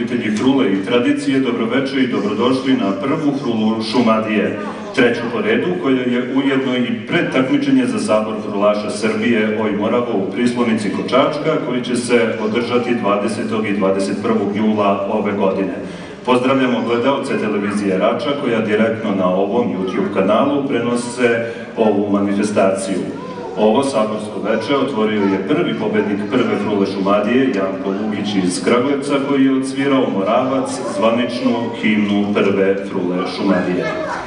ljubitelji frule i tradicije, dobroveče i dobrodošli na prvu frulu Šumadije, treću po redu, koja je ujedno i predtakmičenje za sabor frulaša Srbije Oj Moravo u Prislonici kod Čačka, koji će se održati 20. i 21. jula ove godine. Pozdravljamo gledalce televizije Rača, koja direktno na ovom YouTube kanalu prenose ovu manifestaciju. Ovo saborsko veče otvorio je prvi pobednik prve frule Šumadije, Janko Lugić iz Kragujevca, koji je odsvirao Moravac, zvaničnu himnu prve frule Šumadije.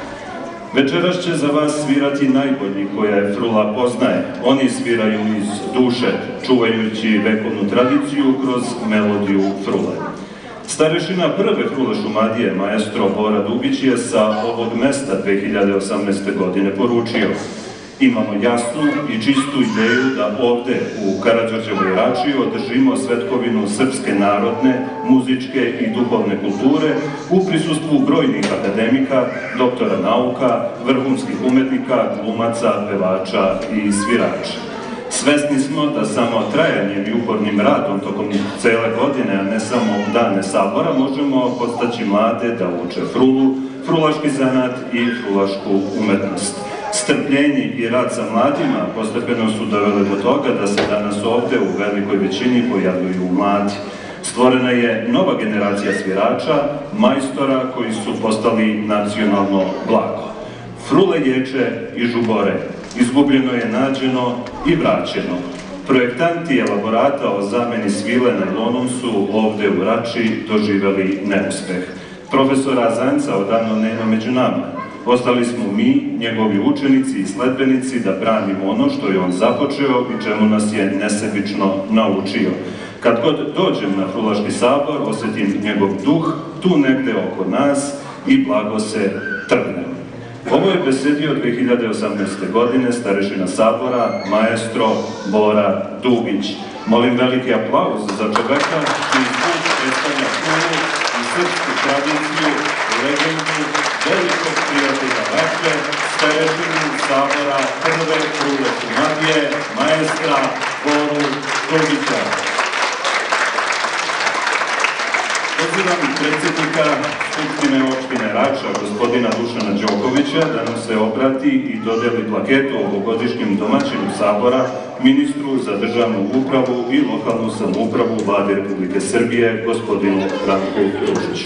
Večeras će za vas svirati najbolji koje frula poznaje. Oni sviraju iz duše, čuvajući vekovnu tradiciju kroz melodiju frule. Starešina prve frule Šumadije, maestro Bora Dugić, je sa ovog mesta 2018. godine poručio: imamo jasnu i čistu ideju da ovde u Karađorđevoj Rači održimo svetkovinu srpske narodne, muzičke i duhovne kulture u prisustvu brojnih akademika, doktora nauka, vrhunskih umetnika, glumaca, pevača i svirača. Svesni smo da samo trajanjem i upornim radom tokom cele godine, a ne samo u dane sabora, možemo podstaći mlade da uče frulu, frulaški zanat i frulašku umetnost. Strpljenje i rad sa mladima postepeno su doveli do toga da se danas ovde u velikoj većini pojavljuju mladi. Stvorena je nova generacija svirača, majstora koji su postali nacionalno blago. Frule ječe i žubore, izgubljeno je nađeno i vraćeno. Projektanti elaborata o zameni svile najlonom su ovde u Rači doživeli neuspeh. Profesora Zanca odavno nema među nama. Ostali smo mi, njegovi učenici i sledbenici, da branimo ono što je on započeo i čemu nas je nesebično naučio. Kad god dođem na frulaški sabor, osjetim njegov duh tu negde oko nas i blago se trgnem. Ovo je besedio 2018. godine starešina sabora, maestro Bora Dugić. Molim veliki aplauz za čoveka čiji put predstavlja frulu i srpsku tradiciju, legendu velikog prijatelja Rače, starešinu sabora prve frule Šumadije, maestra Boru Dugića. Pozivam predsjednika Skupštine opštine Rača, gospodina Dušana Đokovića, da nam se obrati i dodeli plaketu ovogodišnjem domaćinu sabora, ministru za državnu upravu i lokalnu samoupravu Vlade Republike Srbije, gospodinu Branku Ružiću.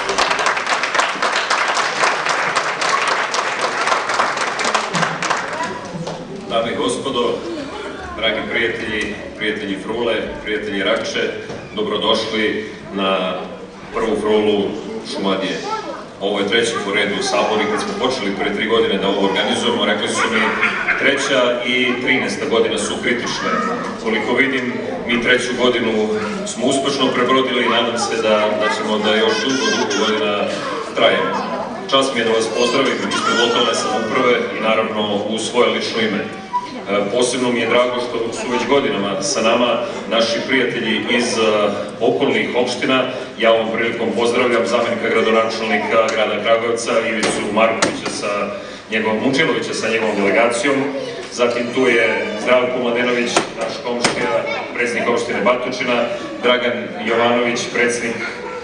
Dame i gospodo, dragi prijatelji, prijatelji frule, prijatelji Rače, dobrodošli na prvu frulu Šumadije. Ovo je treći po redu u saboru i kad smo počeli pre 3 godine da ovo organizujemo, rekli su mi 3. i 13. godina su kritične. Koliko vidim, mi 3. godinu smo uspešno prebrodili i nadam se da ćemo da još dugo godina trajemo. Čast mi je da vas pozdravim ispred lokalne samouprave i naravno u svoje lično ime. Posebno mi je drago što su već godinama sa nama naši prijatelji iz okolnih opština. Ja ovom prilikom pozdravljam zamenika gradonačelnika grada Kragujevca, Ivicu Markovića Momčilovića sa njegovom delegacijom. Zatim tu je Zdravko Mladenović, naš komšija, predsjednik opštine Batočina, Dragan Jovanović, predsjednik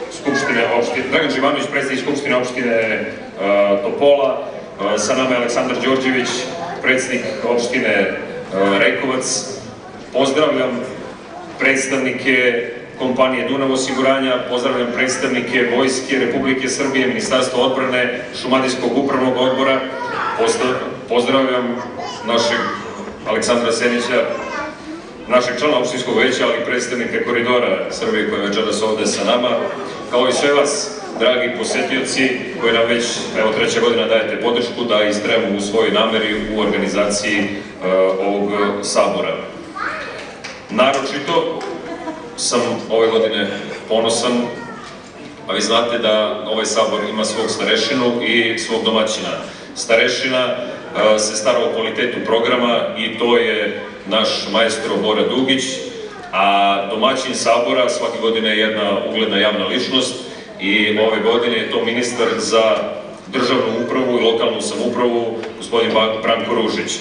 Skupštine opštine Topola, sa nama je Aleksandar Đorđević, predsjednik opštine Rekovac. Pozdravljam predstavnike kompanije Dunav osiguranja, pozdravljam predstavnike Vojske Republike Srbije, Ministarstva odbrane, Šumadijskog upravnog odbora, pozdravljam našeg Aleksandra Senića, našeg člana opštinskog veća, ali i predstavnika Koridora Srbije koji je večeras ovde sa nama, kao i sve vas, dragi posetioci koji nam već, evo, 3. godina dajete podršku da istrajemo u svojoj nameri u organizaciji ovog sabora. Naročito sam ove godine ponosan, a vi znate da ovaj sabor ima svog starešinu i svog domaćina. Starešina se stara o kvalitetu programa i to je naš maestro Bora Dugić, a domaćin sabora svake godine je jedna ugledna javna ličnost i ove godine je to ministar za državnu upravu i lokalnu samoupravu, gospodin Branko Ružić.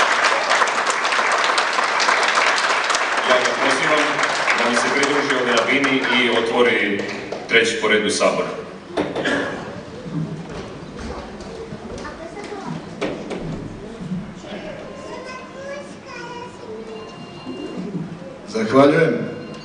Ja ga pozivam da mi se pridruži ovde na tribini i otvori treći po redu sabor. Zahvaljujem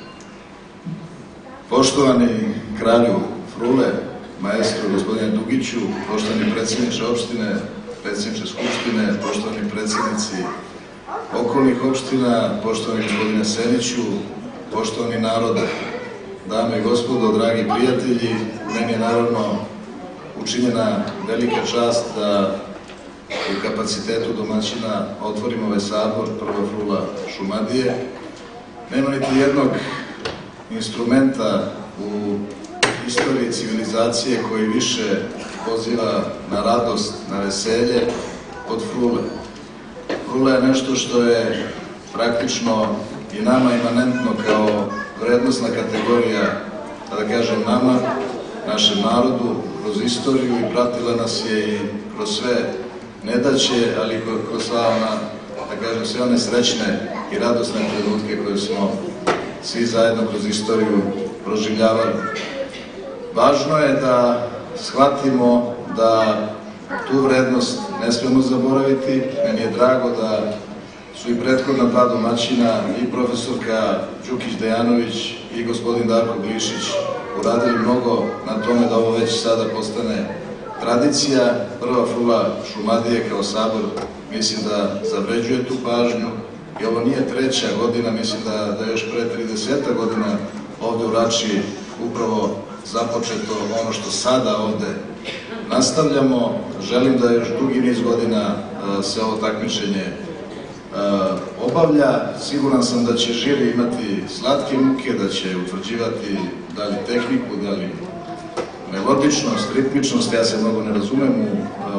poštovani kralju Frule, maestru gospodine Dugiću, poštovani predsjedniče opštine, predsjedniče skupštine, poštovani predsjednici okolnih opština, poštovani gospodine Seniću, poštovani narode, dame i gospodo, dragi prijatelji, meni je naravno učinjena velika čast da u kapacitetu domaćina otvorimo ovaj sabor Prva frula Šumadije. Nema niti jednog instrumenta u istoriji civilizacije koji više poziva na radost, na veselje od frule. Frula je nešto što je praktično i nama imanentno kao vrednostna kategorija, da kažem nama, našem narodu, kroz istoriju i pratila nas je i kroz sve nedaće, ali i kroz sva ona, da kažem, sve one srećne i radosne trenutke koje smo svi zajedno kroz istoriju proživljavali. Važno je da shvatimo da tu vrednost ne smemo zaboraviti. Meni je drago da su i prethodna dva domaćina, i profesorka Đukić-Dejanović i gospodin Darko Glišić, uradili mnogo na tome da ovo već sada postane tradicija. Prva frula Šumadije kao sabor mislim da zavređuje tu pažnju i ovo nije treća godina, mislim da je još pre 30 godina ovde u Rači upravo započeto ono što sada ovde nastavljamo. Želim da još dugi niz godina se ovo takmičenje obavlja. Siguran sam da će žiri imati slatke muke, da će utvrđivati da li tehniku, da li melodičnost, ritmičnost. Ja se mnogo ne razumem u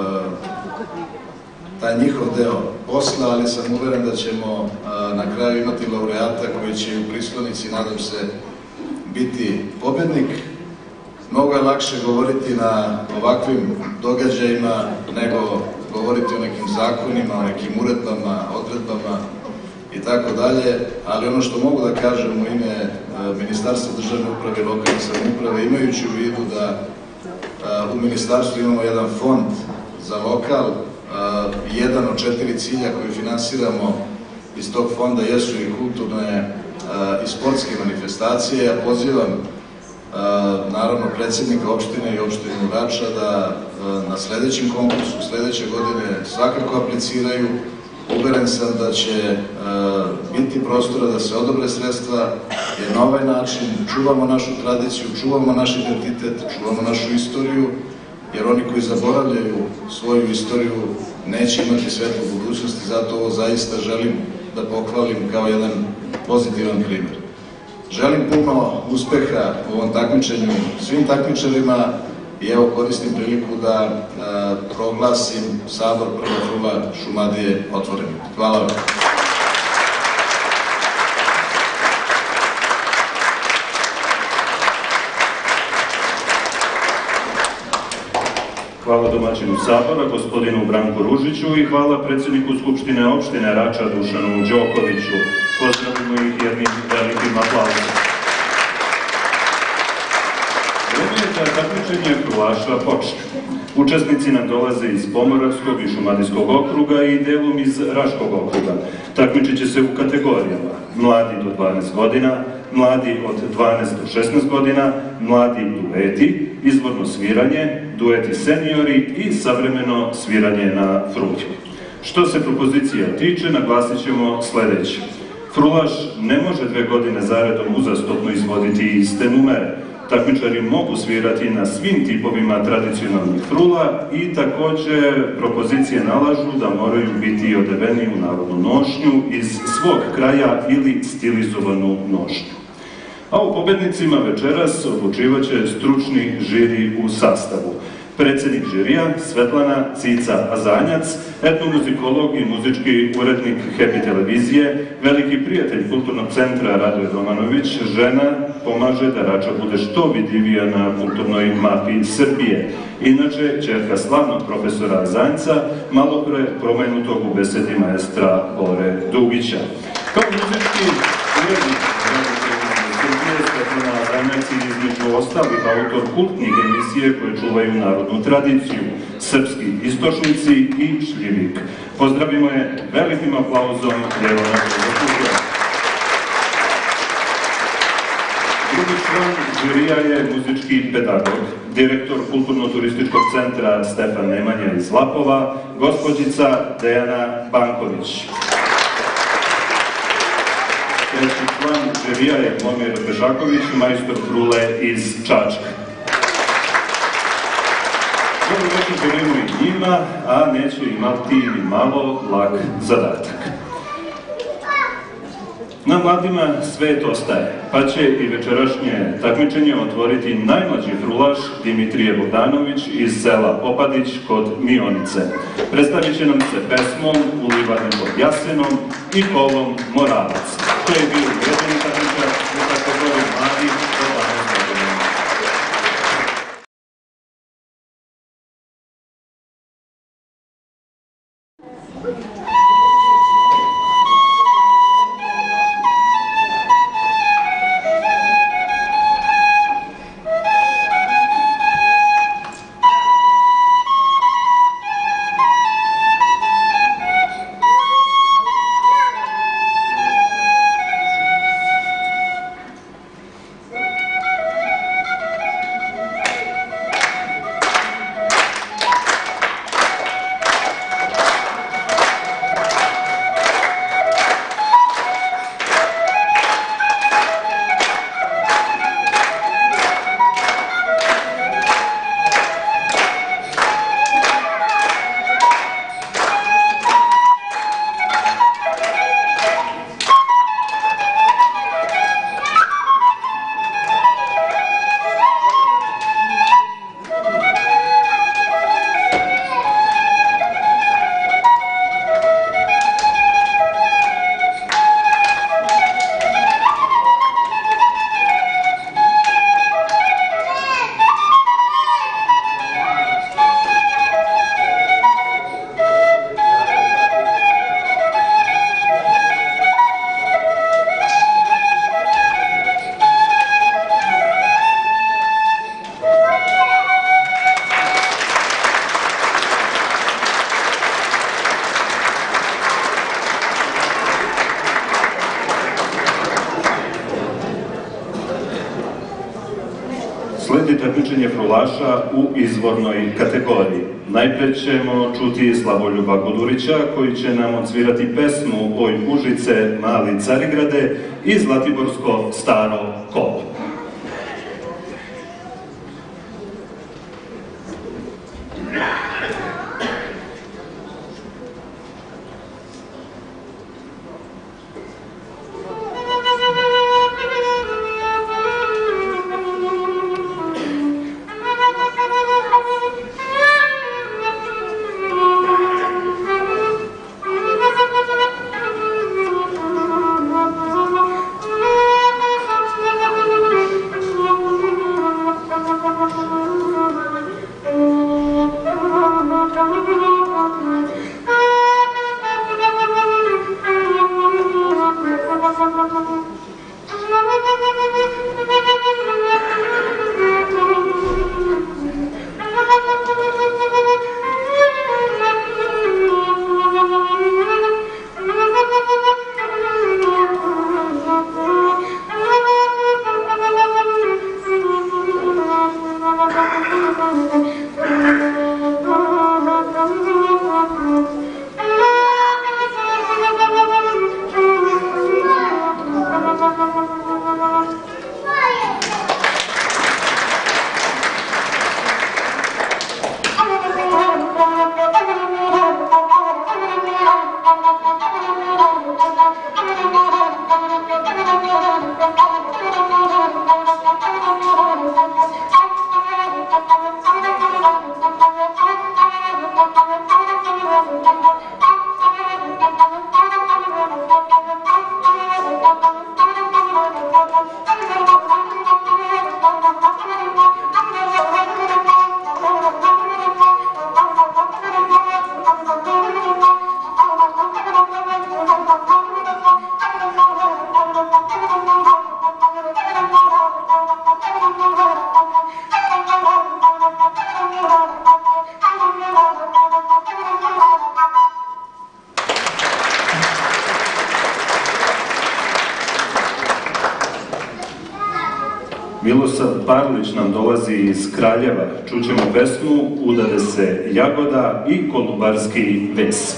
taj njihov deo posla, ali sam uveren da ćemo na kraju imati laureata koji će u pristonici, nadam se, biti pobednik. Mnogo je lakše govoriti na ovakvim događajima nego govoriti o nekim zakonima, o nekim uredbama, odredbama i tako dalje, ali ono što mogu da kažem u ime Ministarstva državne uprave i lokalne samouprave, imajući u vidu da u ministarstvu imamo jedan fond za lokal, jedan od 4 cilja koje finansiramo iz tog fonda jesu i kulturne i sportske manifestacije. Ja pozivam naravno predsjednika opštine i opštinu Rača da na sledećem konkursu, sledeće godine svakako apliciraju. Uveren sam da će biti prostora da se odobre sredstva, jer na ovaj način čuvamo našu tradiciju, čuvamo naš identitet, čuvamo našu istoriju, jer oni koji zaboravljaju svoju istoriju neće imati svetlu budućnost i zato ovo zaista želim da pohvalim kao jedan pozitivan primer. Želim puno uspeha u ovom takmičenju svim takmičarima i evo koristim priliku da proglasim sabor Prva frula Šumadije otvorenim. Hvala vam. Hvala domaćinu sabora, gospodinu Branku Ružiću, i hvala predsjedniku Skupštine opštine Rača, Dušanu Đokoviću. Pozdravimo ih jednim velikim aplauzom. Vreme je da takmičenje frulaša počne. Učesnici nam dolaze iz Pomoravskog i Šumadijskog okruga i delom iz Raškog okruga. Takmičit će se u kategorijama mladi do 12 godina, mladi od 12 do 16 godina, mladi dueti, izvorno sviranje, dueti seniori i savremeno sviranje na frulji. Što se propozicija tiče, naglasit ćemo sledeće. Frulaš ne može 2 godine zaredom uzastopno izvoditi iste numere. Takmičari mogu svirati na svim tipovima tradicionalnih frula i takođe propozicije nalažu da moraju biti odeveni u narodnu nošnju iz svog kraja ili stilizovanu nošnju. A u pobednicima večeras odlučivaće stručni žiri u sastavu. Predsjednik žirija Svetlana Cica Azanjac, etnomuzikolog i muzički urednik Happy televizije, veliki prijatelj kulturnog centra Radoje Romanović, žena pomaže da Rača bude što vidljivija na kulturnoj mapi Srbije. Inače, ćerka slavnog profesora Azanjca, malo pre promenutog u besedi maestra Bore Dugića. Kao muzički urednik Radoje Romanović Srbije, Zvezdana Adanac je između ostalih autor kultnih emisije koje čuvaju narodnu tradiciju, Srpski istočnici i Šljivik. Pozdravimo je velikim aplauzom, evo našeg okuplja. Drugi član žirija je muzički pedagog, direktor Kulturno-turističkog centra Stefan Nemanja iz Lapova, gospođica Dejana Banković. Treći član žirija je Momir Bežaković, majstor frule iz Čačka. Dobro večer želimo i njima, a neće imati ni malo lak zadatak. Na mladima svet ostaje, pa će i večerašnje takmičenje otvoriti najmlađi frulaš Dimitrije Bogdanović iz sela Opadić kod Mionice. Predstavit će nam se pesmom Ulivanim pod jasenom i kolom Moravac. To je bio jedini takmičar u kategoriji mladih do 12 godina. Sledi takmičenje frulaša u izvornoj kategoriji. Najpre ćemo čuti Slavoljuba Godurića koji će nam odsvirati pesmu Oj Užice, mali Carigrade i Zlatiborsko staro kolo. Thank you. Milosav Parlić nam dolazi iz Kraljeva. Čućemo pesmu Udade se jagoda i Kolubarski ves.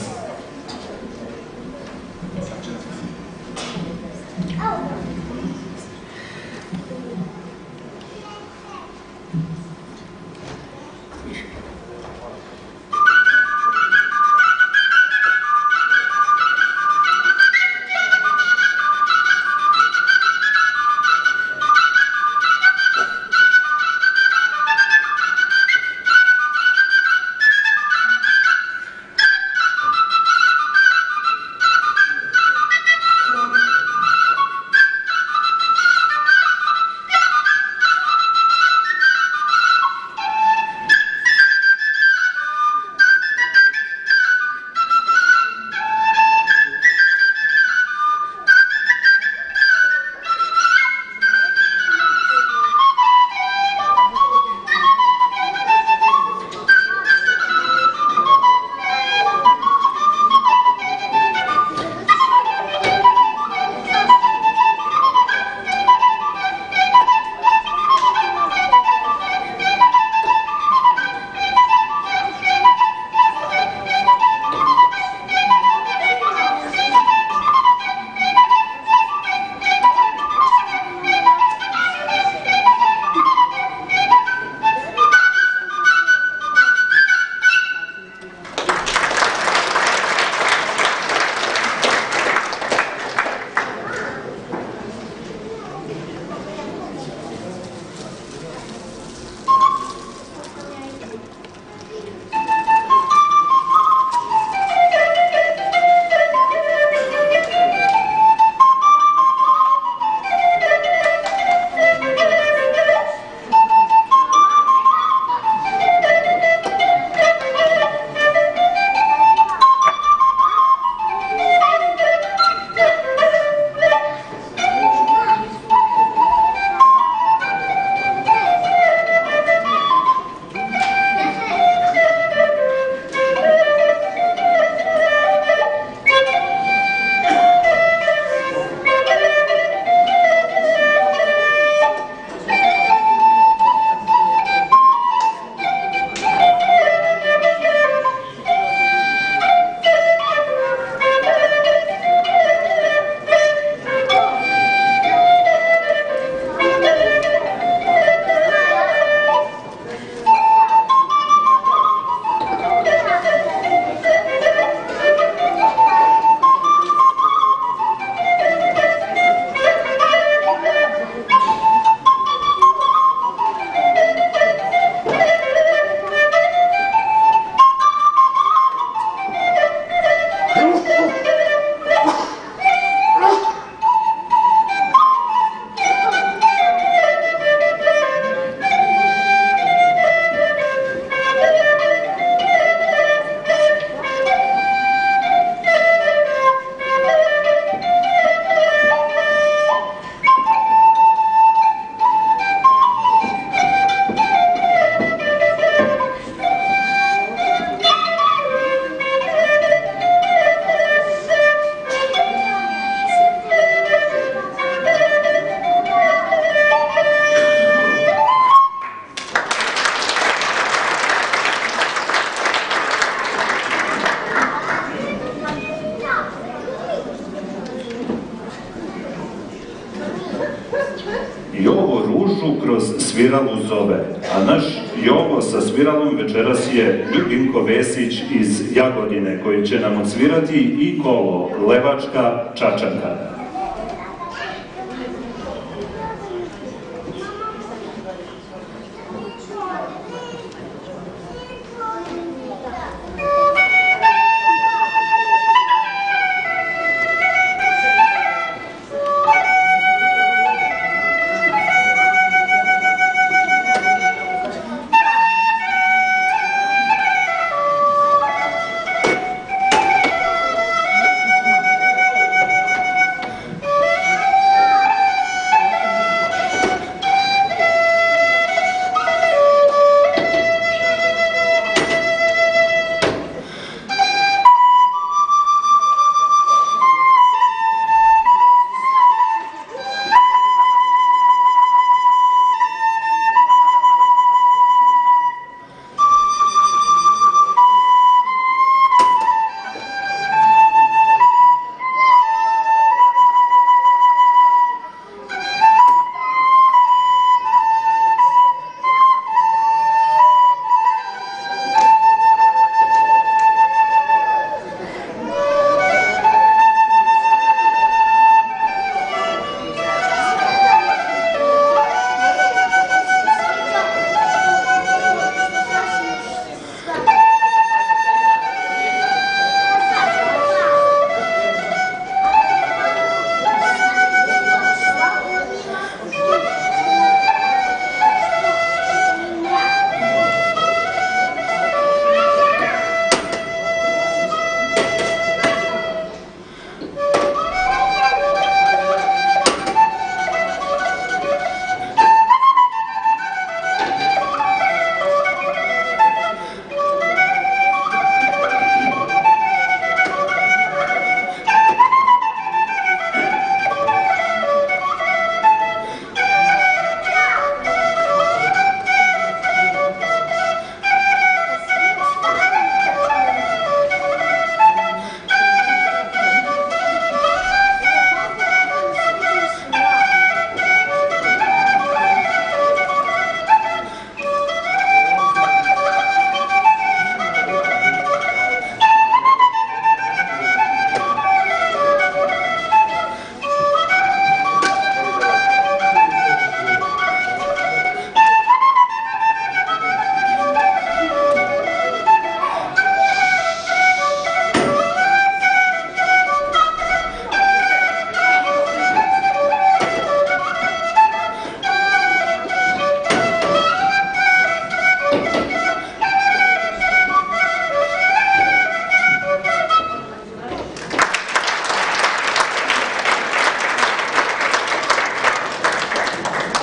Jovo Ružu kroz sviralu zove, a naš Jovo sa sviralom večeras je Ljubinko Vesić iz Jagodine, koji će nam odsvirati i kolo Levačka čačanka.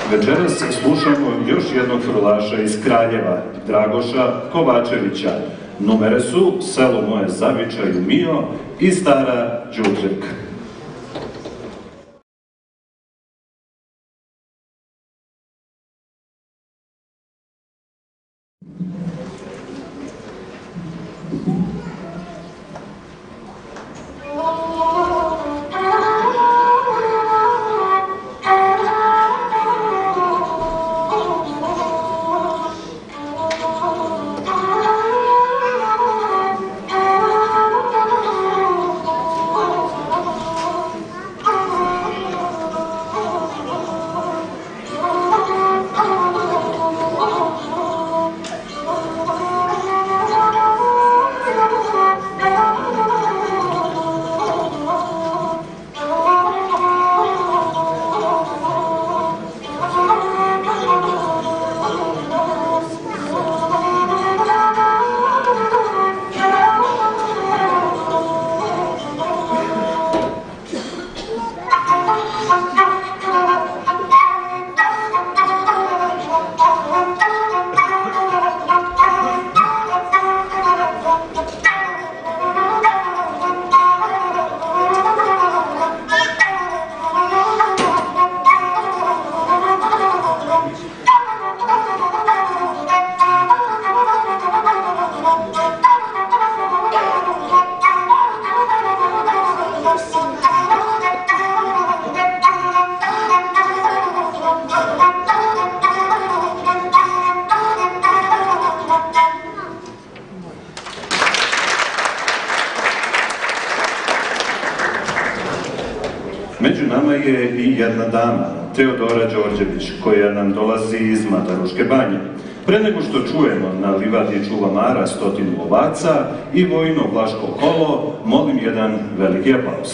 Večeras slušamo još jednog frulaša iz Kraljeva, Dragoša Kovačevića. Numere su Selo moje zavičaju mio i Stara Đutrek. Među nama je i jedna dama, Teodora Đorđević, koja nam dolazi iz Mataruške banje. Pre nego što čujemo na livadi čuvamara 100 ovaca i vojno vlaško kolo, molim jedan veliki aplauz.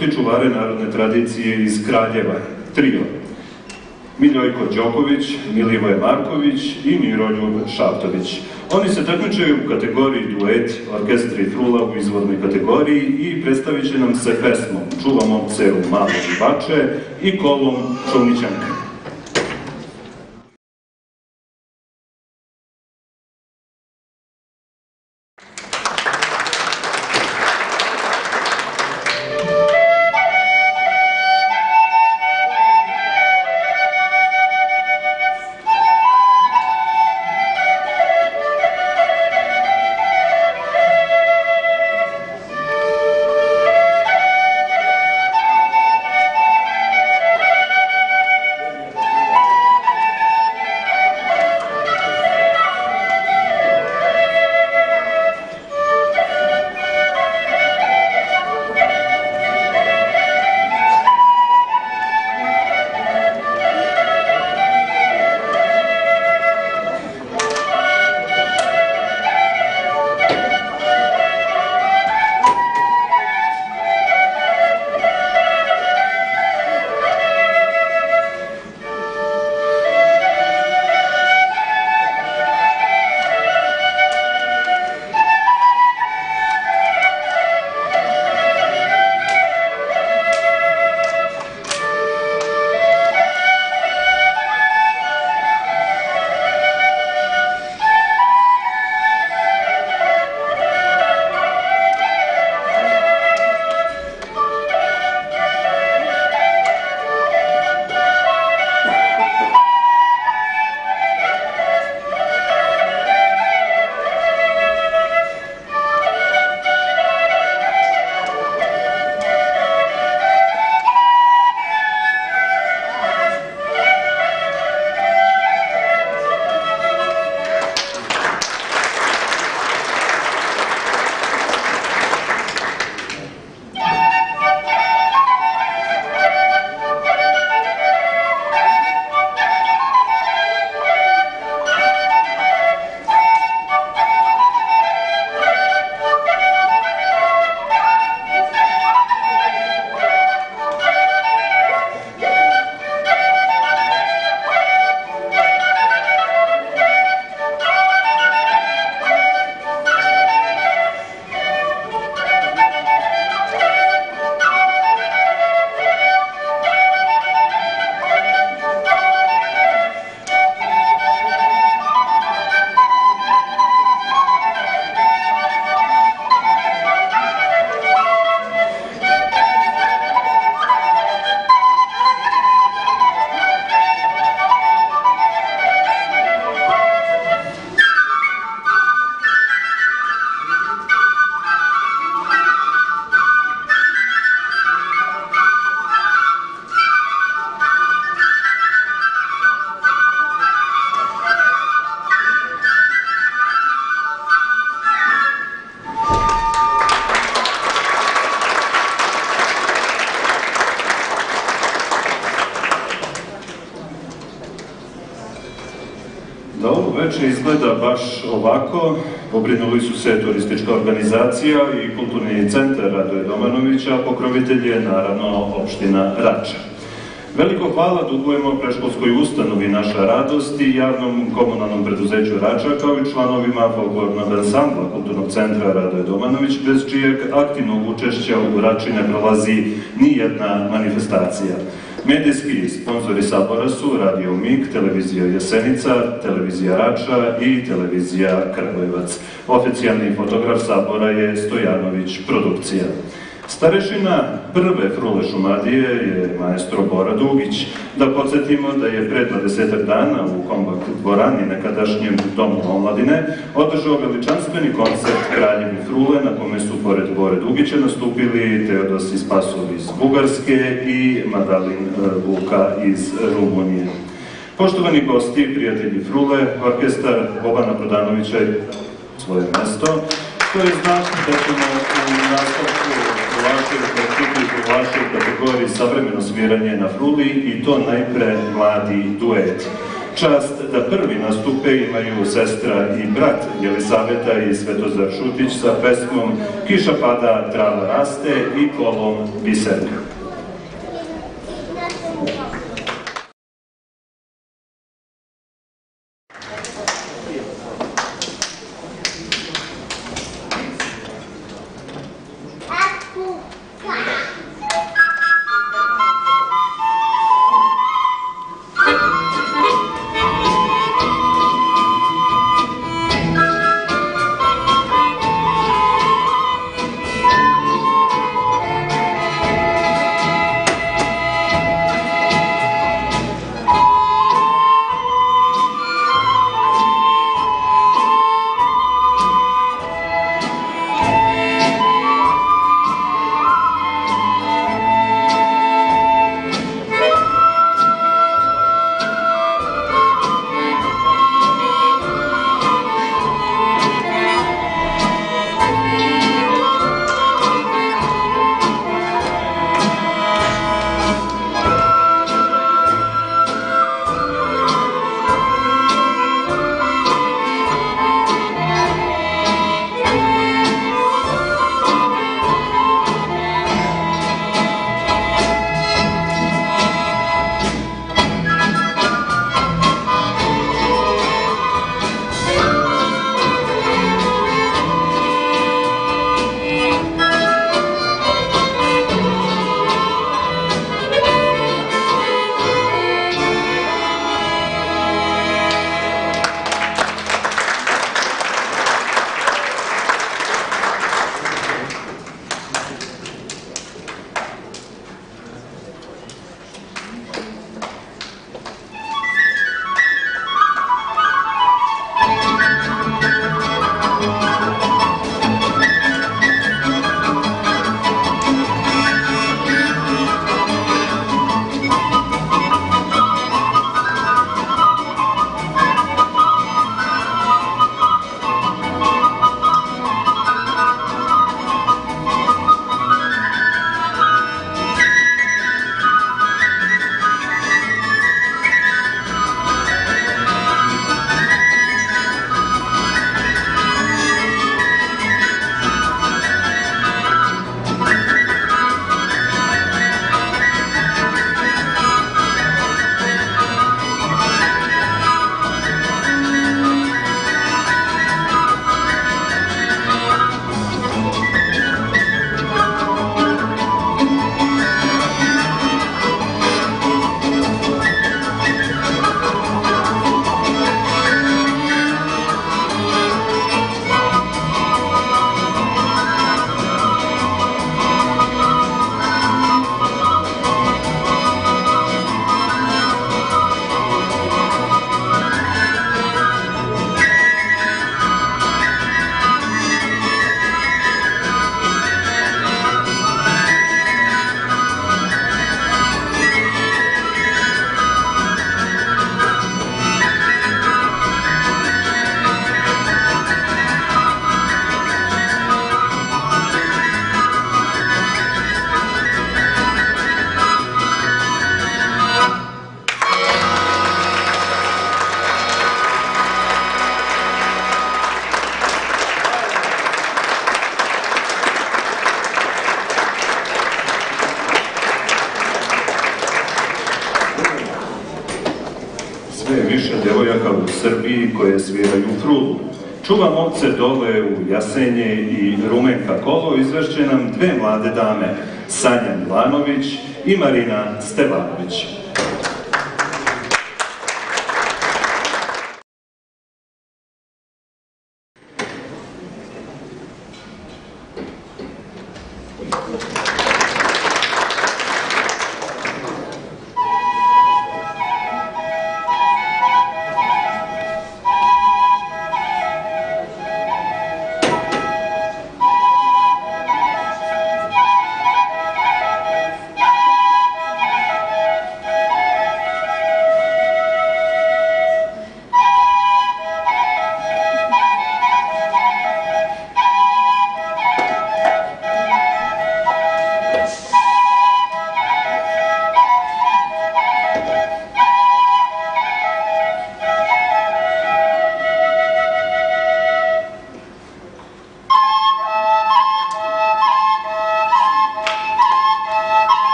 čuti čuvare narodne tradicije iz Kraljeva, trio. Miljojko Đoković, Milivoje Marković i Miroljub Šaptović. Oni se takmičaju u kategoriji duet, orkestri frula u izvornoj kategoriji i predstavit će nam se pesmom Čuvam ovce u malo živače i kolom Čovnićanke. Da ovo veče izgleda baš ovako, pobrinuli su se turistička organizacija i kulturni centar Radoje Domanovića, pokrovitelj je naravno opština Rača. Veliko hvala dugujemo predškolskoj ustanovi Naša radost i javnom komunalnom preduzeću Rača, kao i članovima folklornog ansambla kulturnog centra Radoje Domanović, bez čijeg aktivnog učešća u Rači ne prolazi ni jedna manifestacija. Medijski sponzori sabora su Radio MIG, Televizija Jesenica, Televizija Rača i Televizija Kragujevac. Oficijalni fotograf sabora je Stojanović Produkcija. Starešina prve frule Šumadije je maestro Bora Dugić. Da podsjetimo da je pre 20 dana u Kombak dvorani, nekadašnjem domu omladine, održao veličanstveni koncert Kraljevi frule, na kome su pored Bore Dugića nastupili Teodos Ispasov iz Bugarske i Madalin Vuka iz Rumunije. Poštovani gosti, prijatelji frule, orkestar Bobana Prodanovića je svoje mesto. To je znak da ćemo u nastavku u vašoj kategoriji savremeno sviranje na fruli i to najpre mladi duet. Čast da prvi nastupe imaju sestra i brat Jelisaveta i Svetozar Šutić sa pesmom Kiša pada, trava raste i kolom Biserka. sve više devojaka u Srbiji koje sviraju frulu. Čuvam ovce dole u Jasenje i Rumenka kolo izvešće nam dve mlade dame, Sanja Milanović i Marina Stevanović.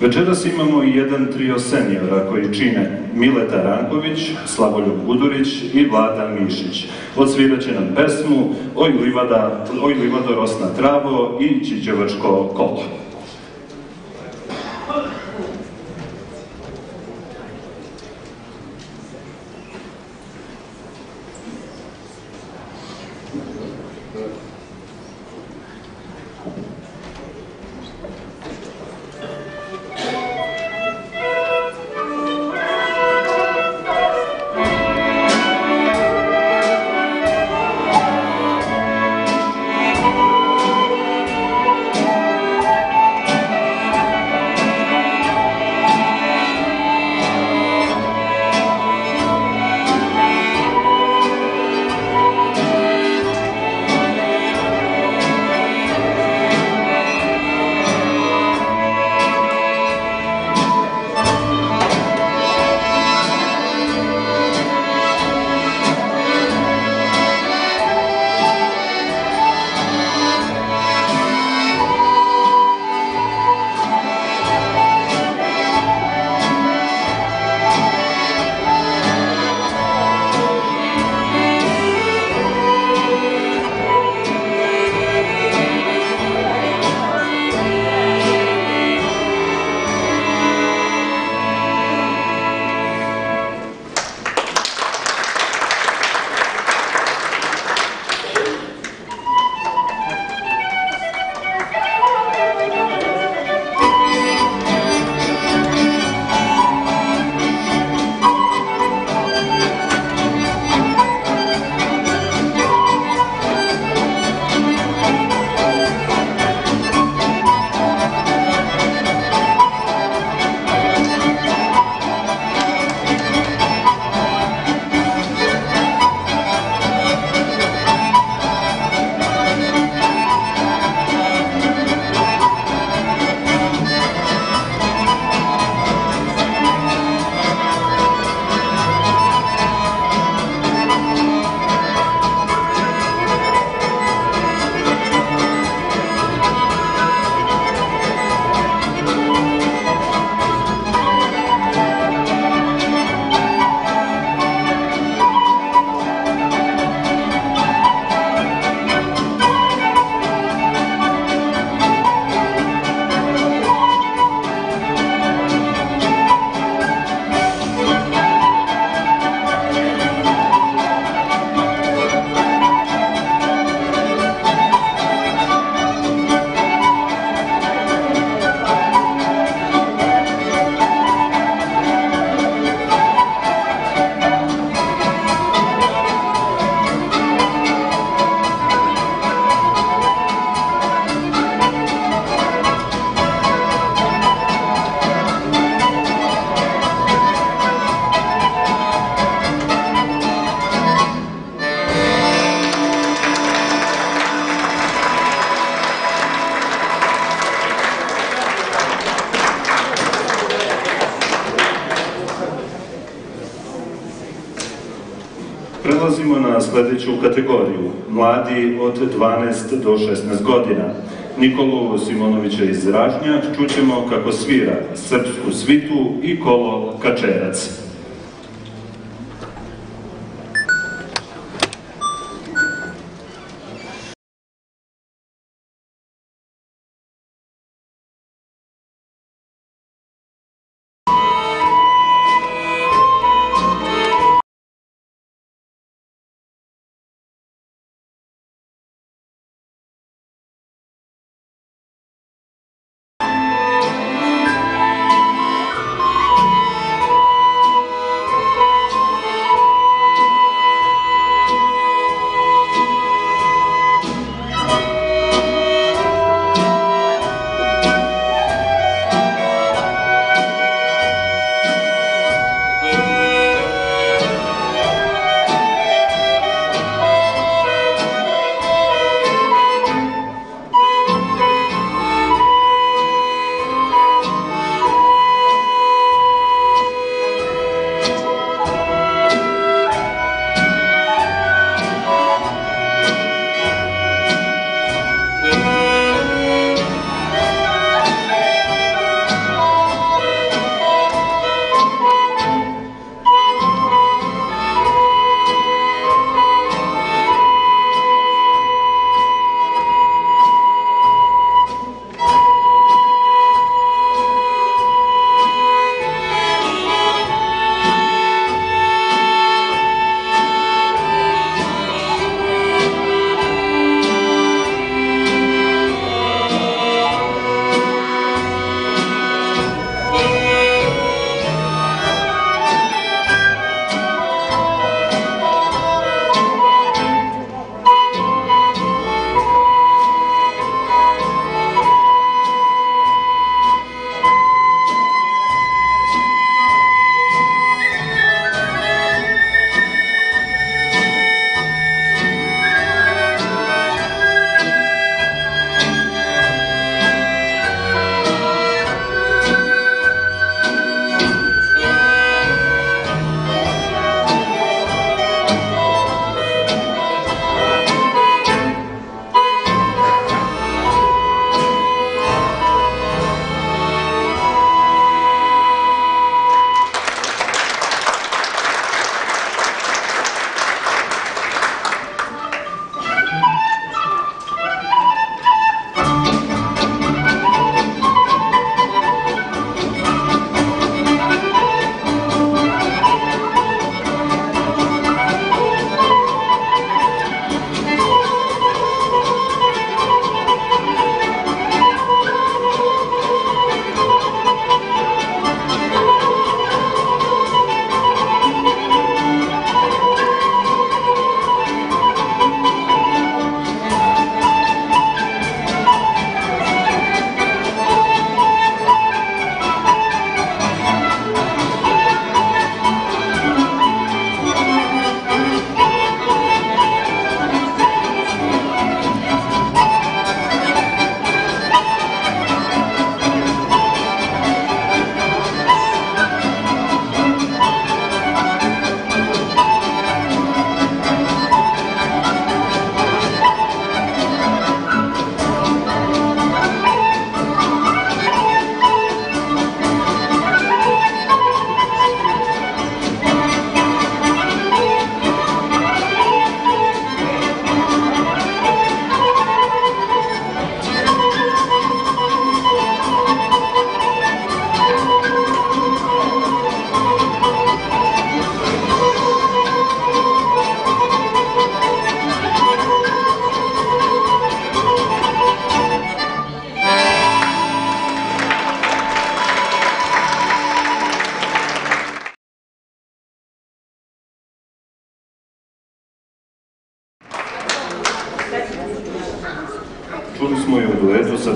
Večeras imamo i jedan trio seniora koji čine Mileta Ranković, Slavoljub Gudurić i Vlada Mišić. Odsvirat će nam pesmu Oj livado rosna travo i Čičevačko kolo. Prelazimo na sledeću kategoriju, mladi od 12 do 16 godina. Nikolu Simonovića iz Ražnja čućemo kako svira srpsku svitu i kolo Kačerac.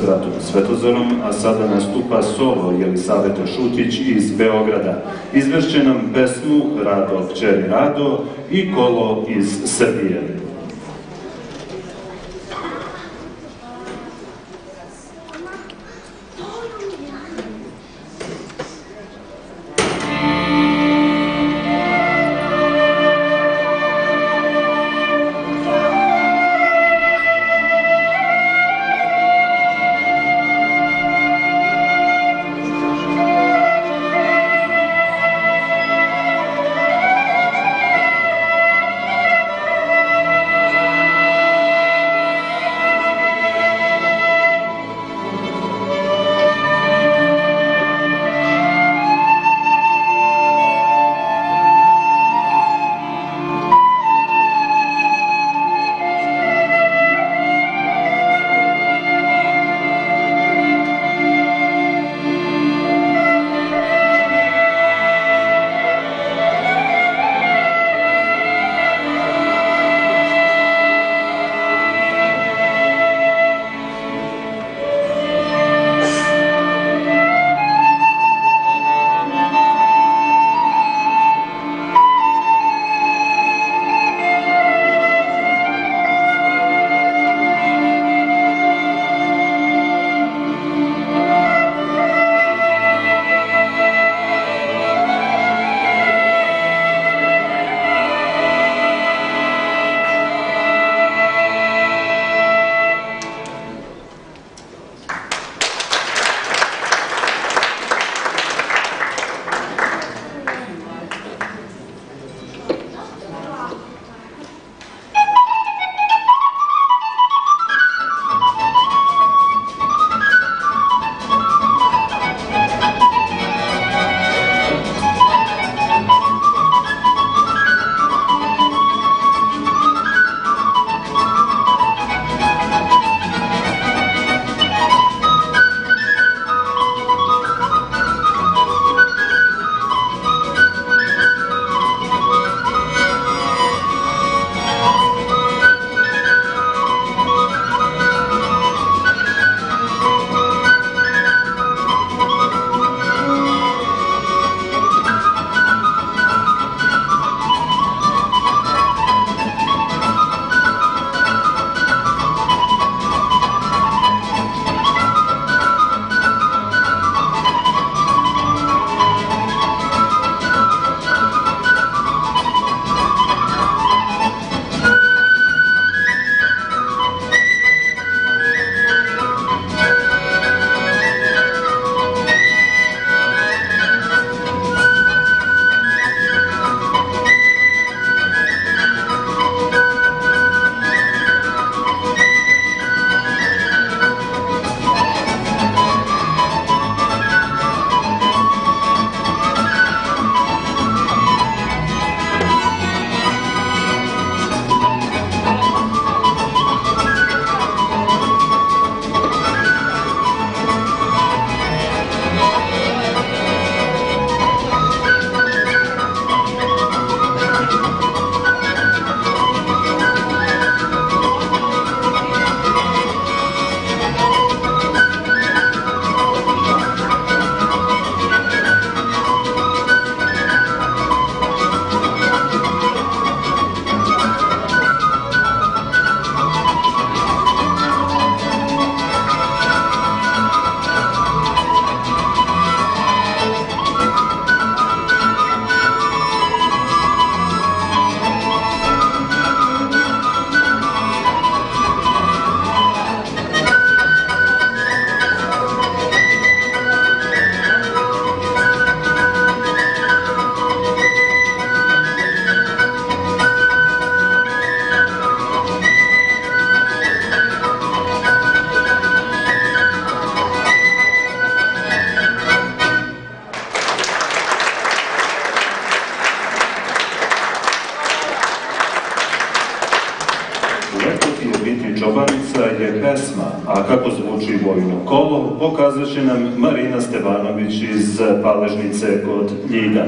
Ratom Svetozorom, a sada nastupa solo Jelisaveta Šutić iz Beograda. Izvešće nam pesmu Rado, kćeri Rado i Kolo iz Srbije. Čobanica je pesma, a kako zvuči vojno kolo, pokazat će nam Marina Stevanović iz Paležnice kod Ljiga.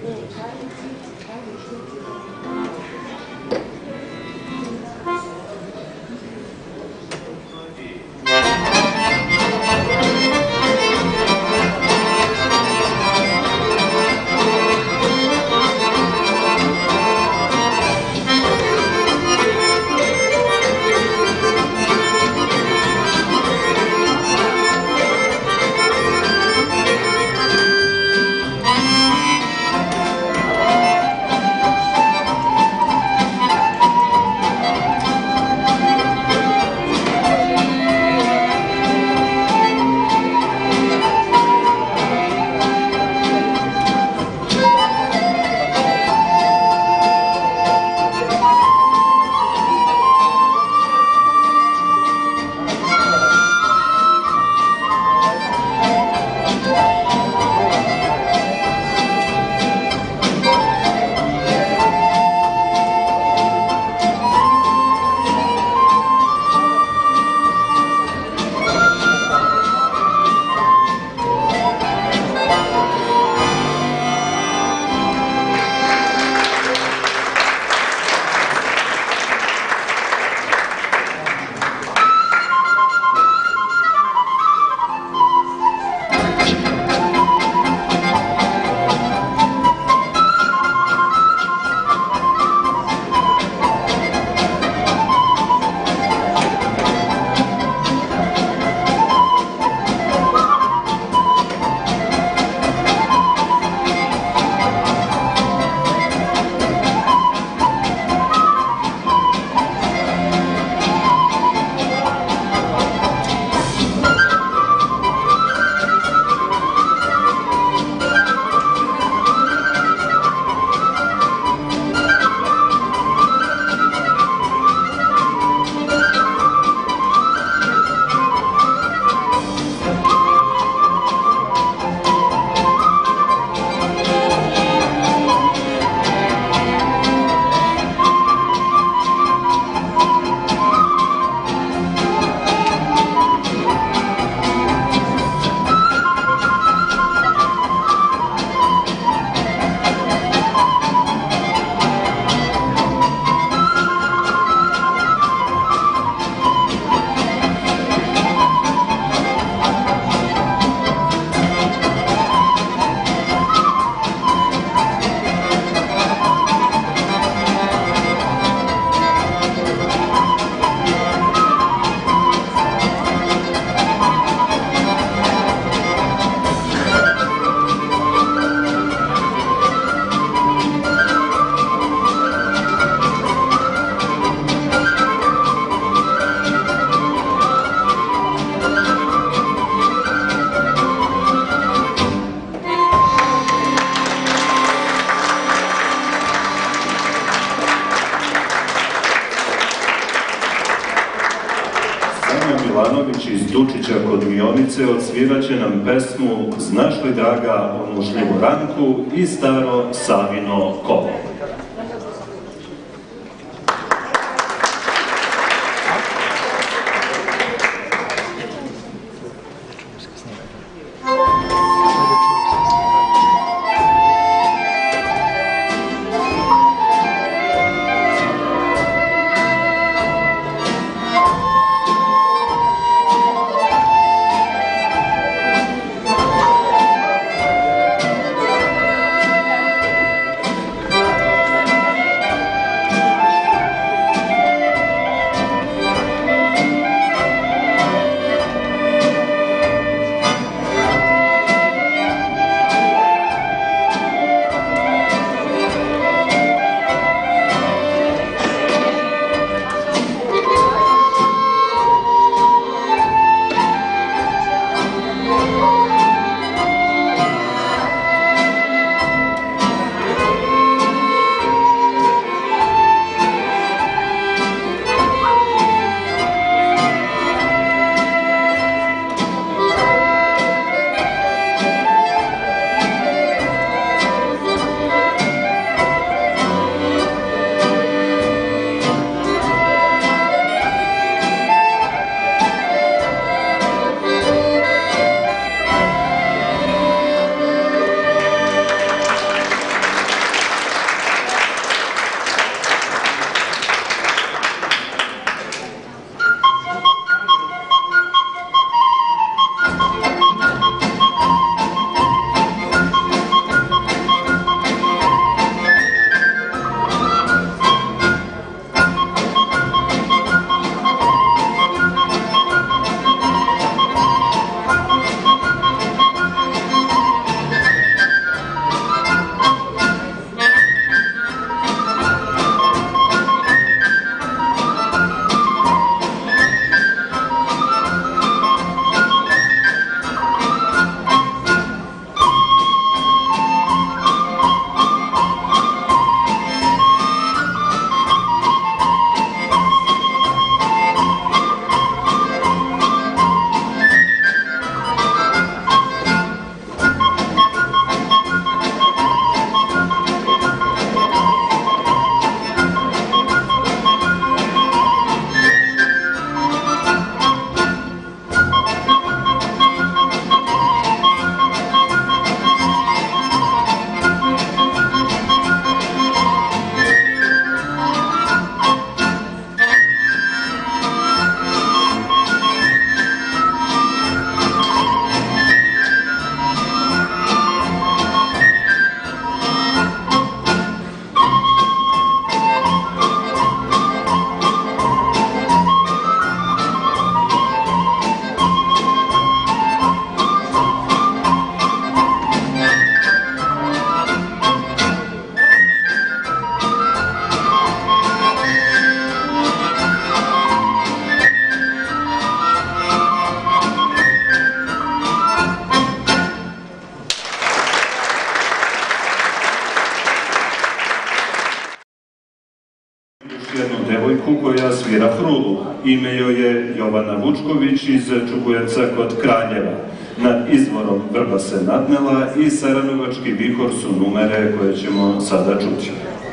Milanović iz Dučića kod Mionice odsvirat će nam pesmu Znaš li draga onu šljivu ranku i staro Savino kolo. devojku koja svira frulu. Ime joj je Jovana Vučković iz Čukujeca kod Kraljeva. Nad izvorom vrba se nadnela i Saranovački vihor su numere koje ćemo sada čuti.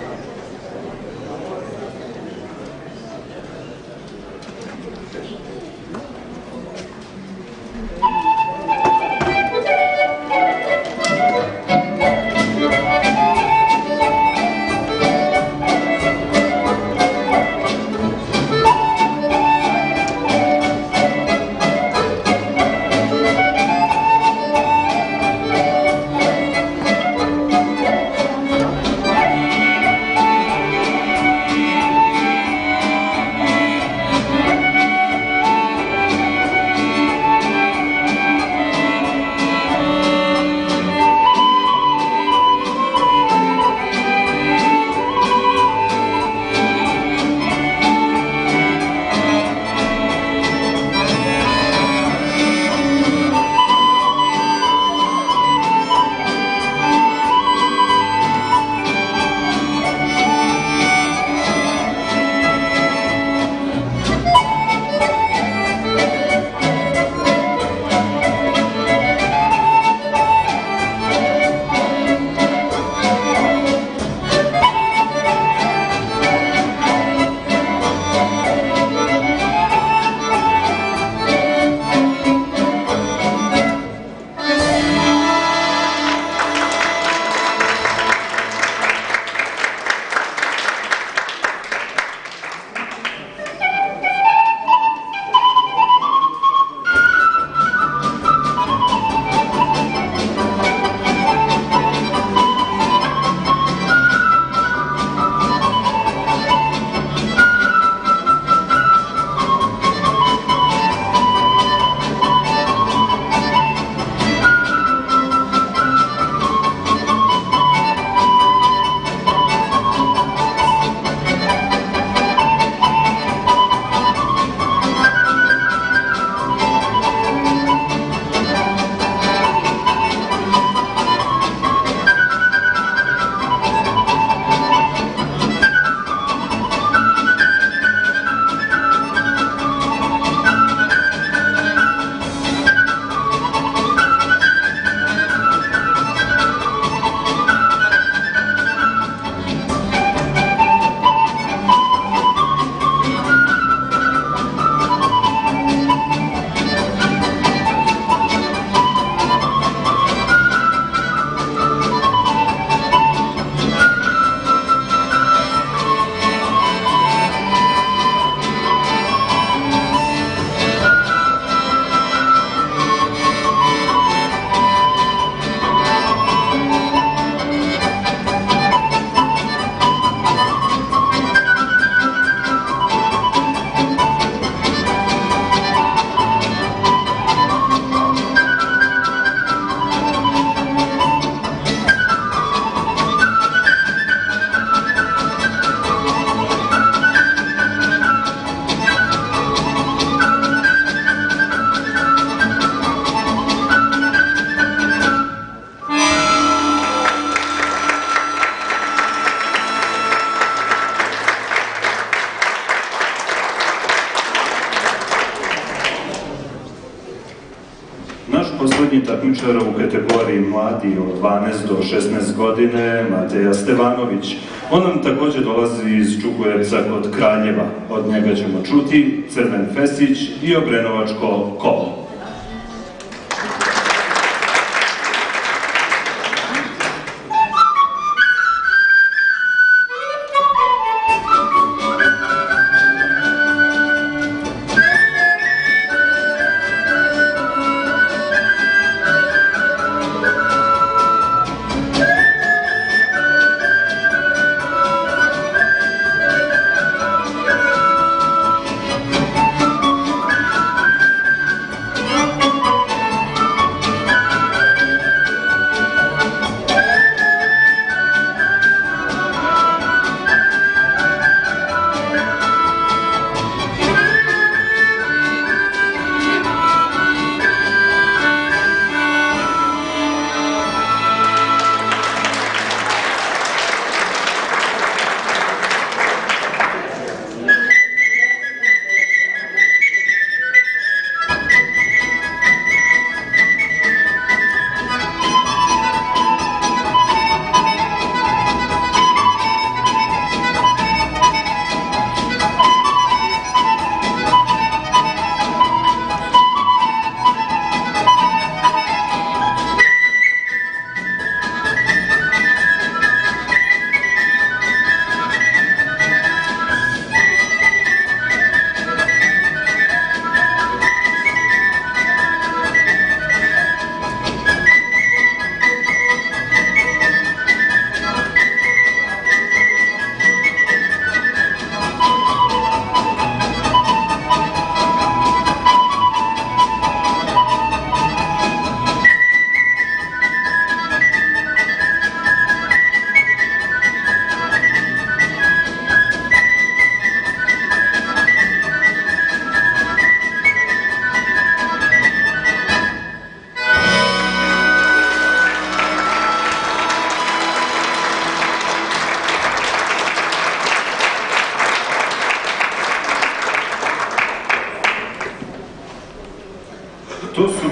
Poslednji takmičar u kategoriji mladi od 12 do 16 godine, Mateja Stevanović. On nam takođe dolazi iz Čukujevca kod Kraljeva. Od njega ćemo čuti Crven fesić i Obrenovačko kolo.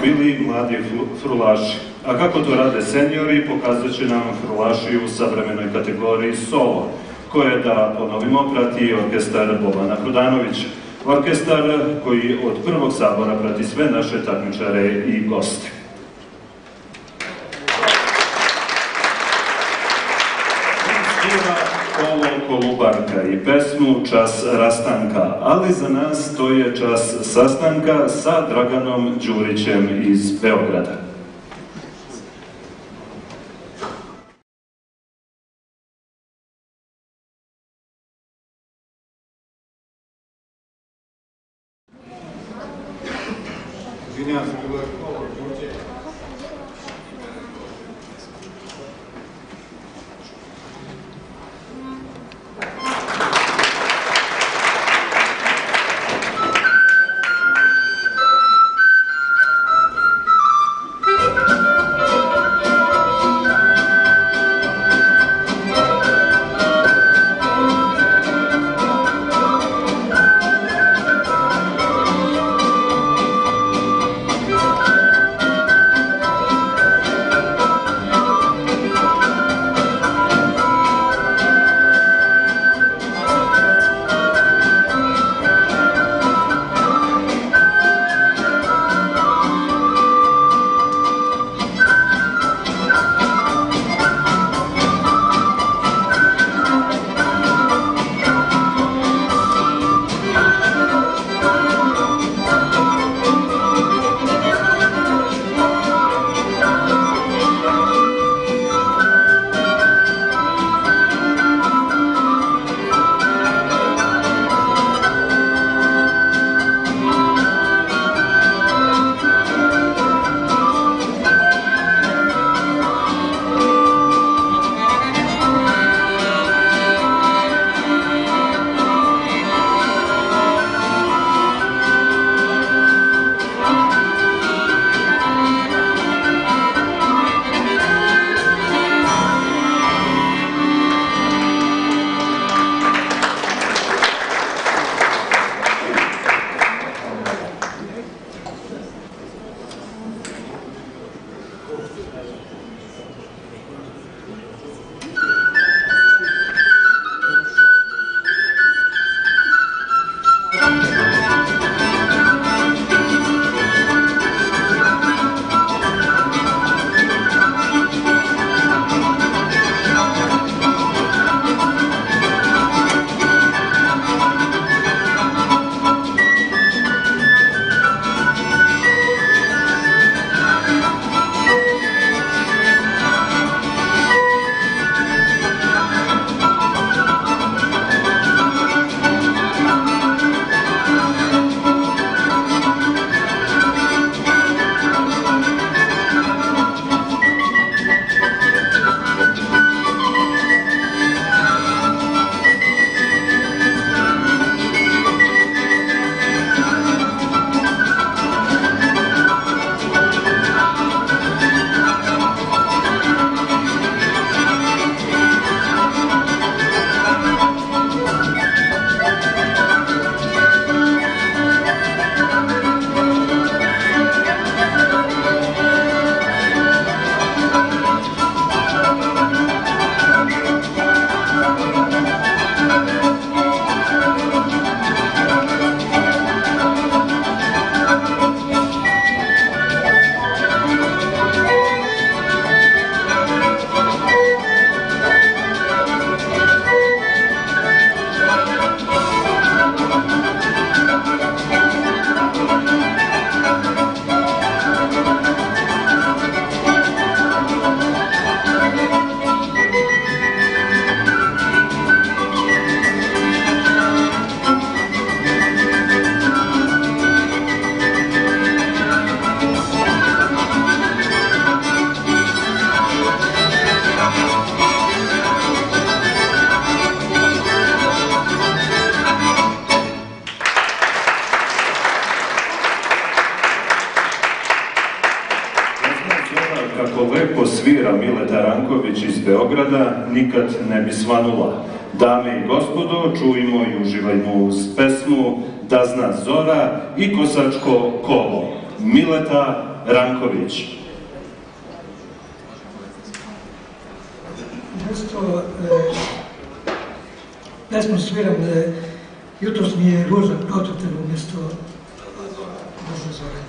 bili mladi frulaši. A kako to rade seniori, pokazat će nam frulaši u savremenoj kategoriji solo, koje, da ponovimo, prati orkestar Bobana Prodanovića. Orkestar koji od prvog sabora prati sve naše takmičare i goste. Svira Kolo Kolubarka i pesmu Čas rastanka, ali za nas to je čas sastanka sa Draganom Đurićem iz Beograda. kako lepo svira Mileta Ranković iz Beograda, nikad ne bi svanula. Dame i gospodo, čujmo i uživajmo uz pesmu Da zna zora i kosačko kolo Mileta Ranković. Pesmu sviram, jutros mi je Ruža Prototel umjesto Bože Zore.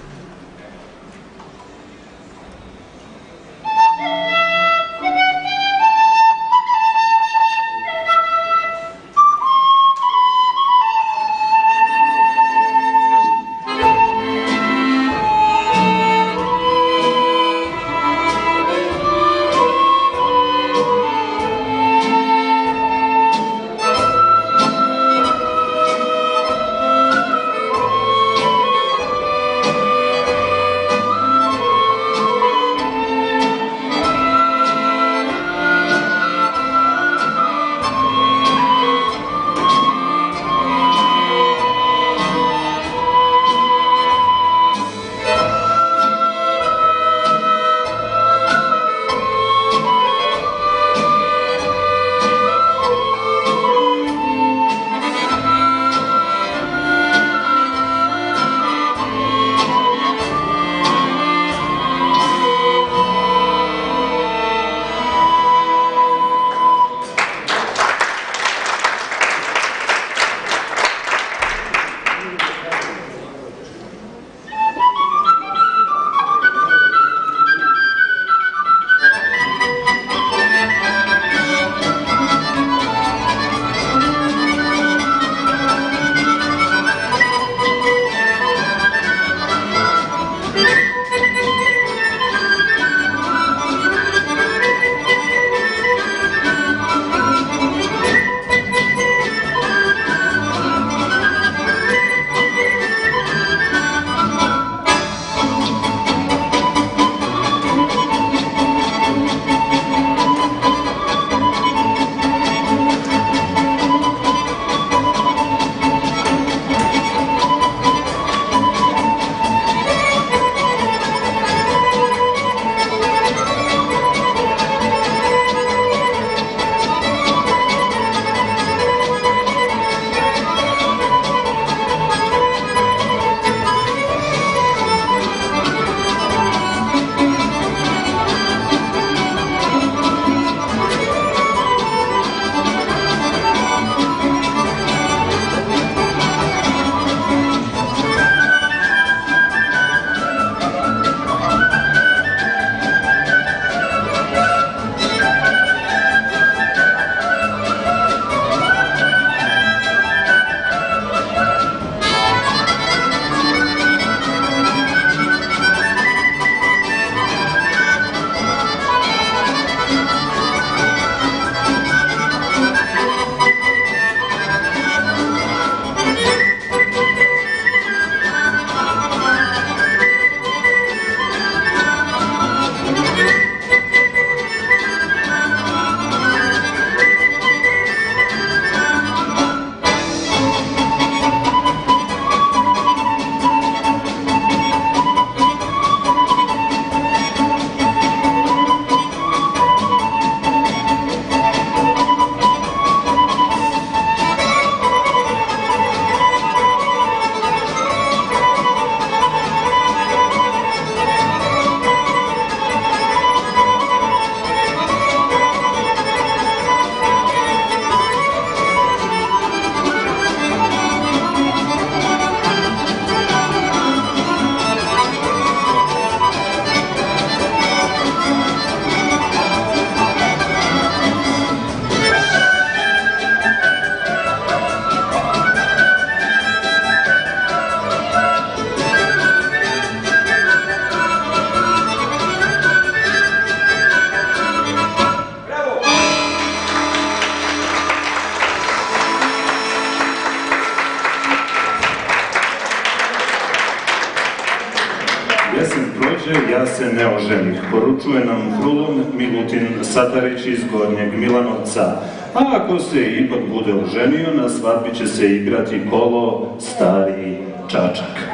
Jesen prođe, ja se ne oženih, poručuje nam Krulun Milutin Satarić iz Gornjeg Milanovca. A ako se ipak bude oženio, na svadbi će se igrati kolo Stari Čačak.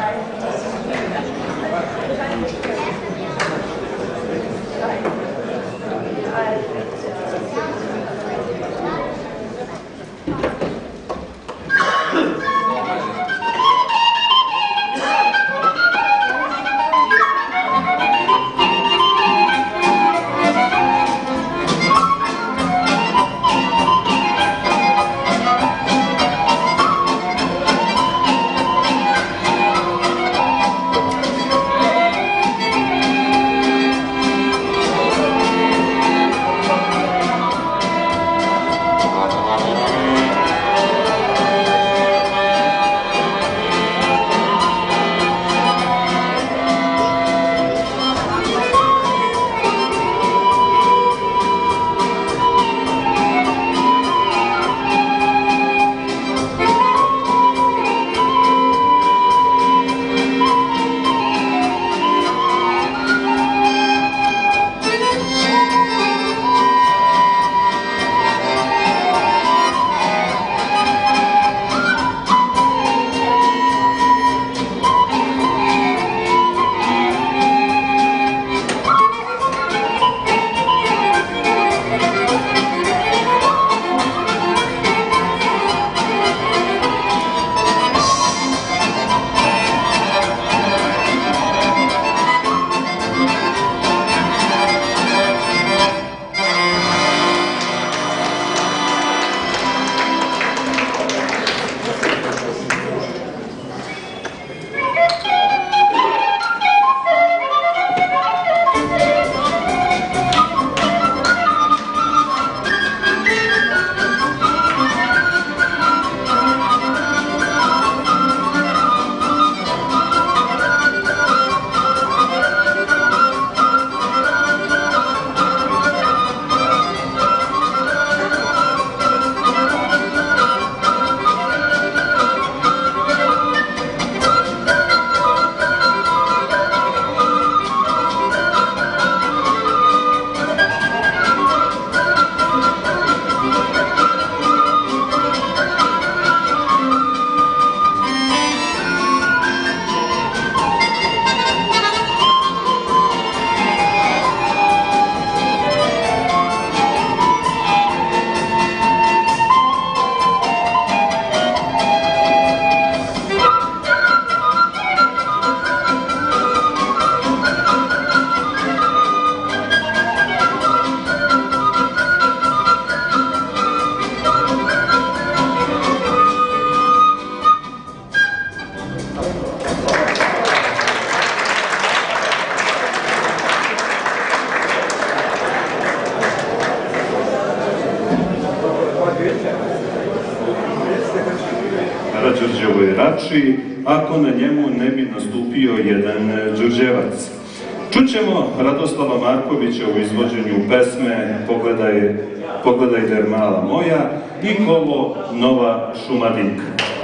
Karađorđevoj Rači, ako na njemu ne bi nastupio jedan đurđevac. Čućemo Radoslava Markovića u izvođenju pesme Pogledaj der mala moja i kolo Nova Šumadinka.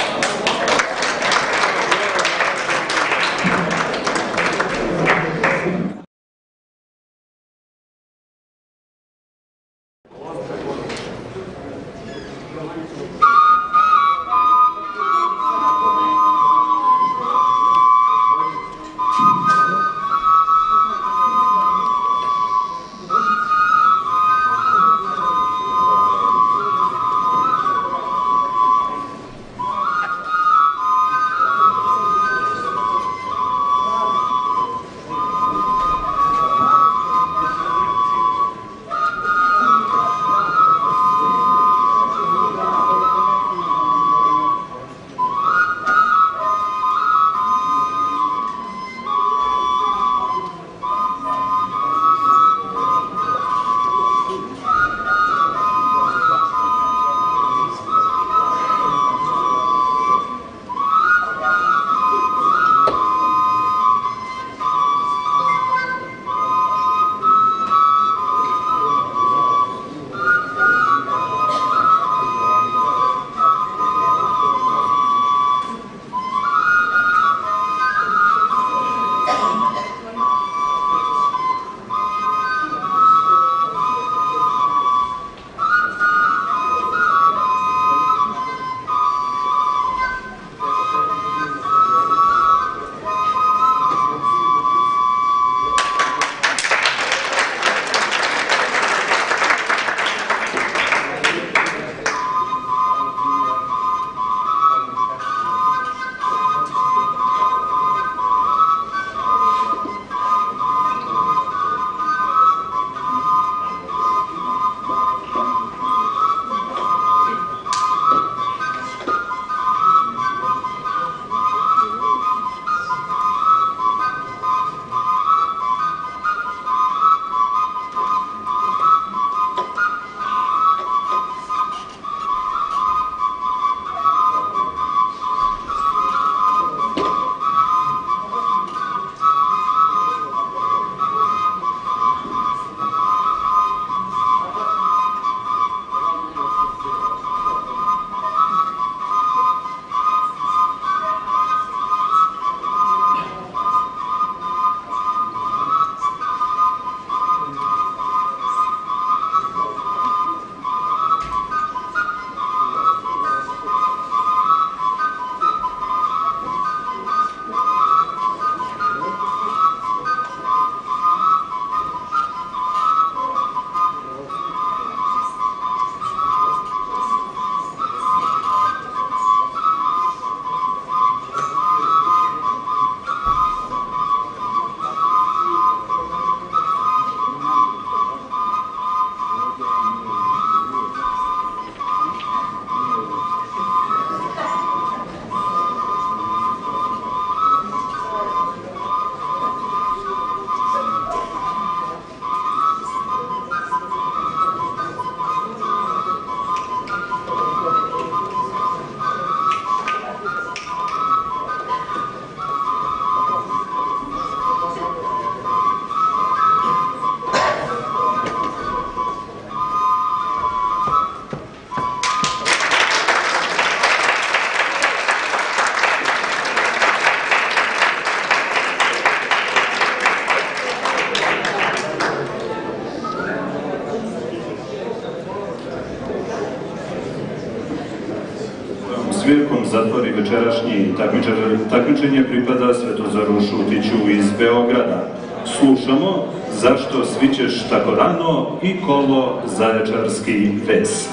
svirkom zatvori večerašnji takmičenje pripada Svetozaru Šutiću iz Beograda. Slušamo Zašto svićeš tako rano i kolo Zaječarski ves.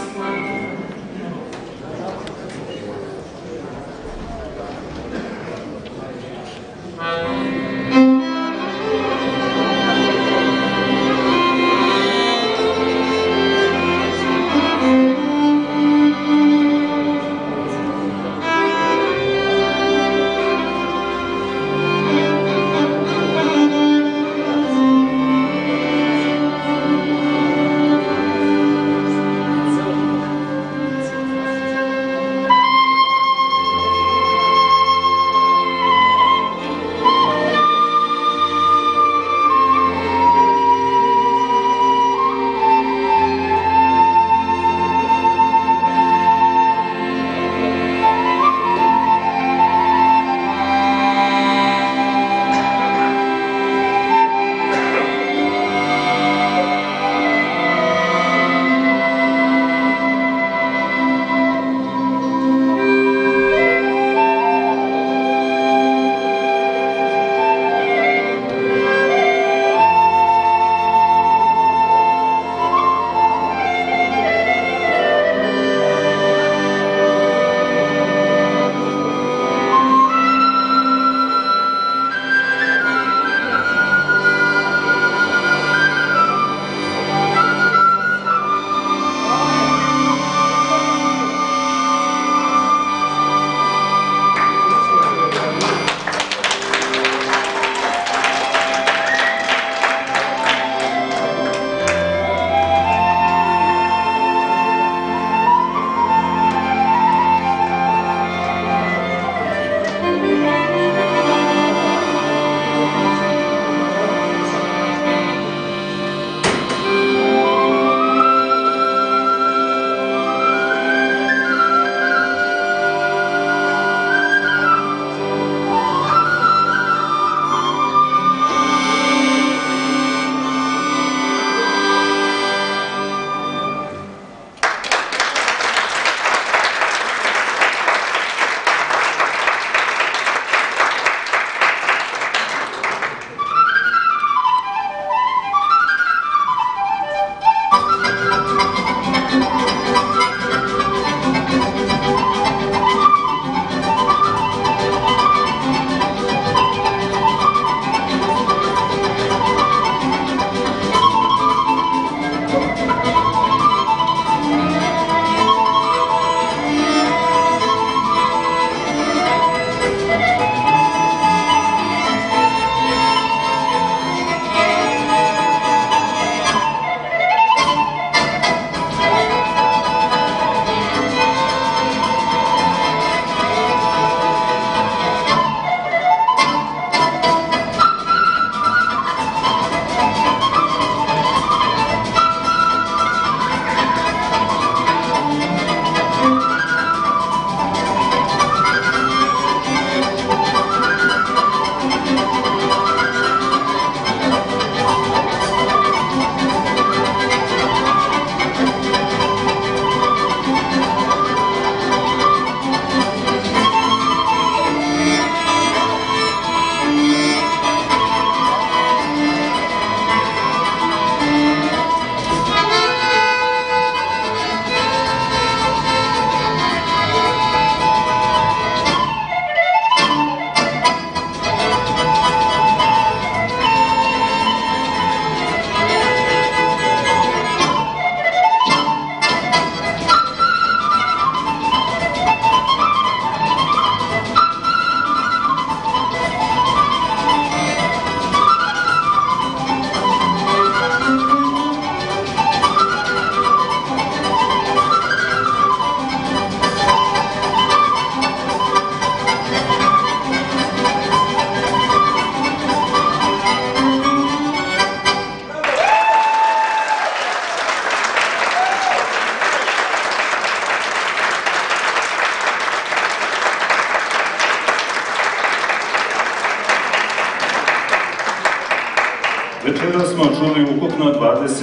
Večera smo čuli ukupno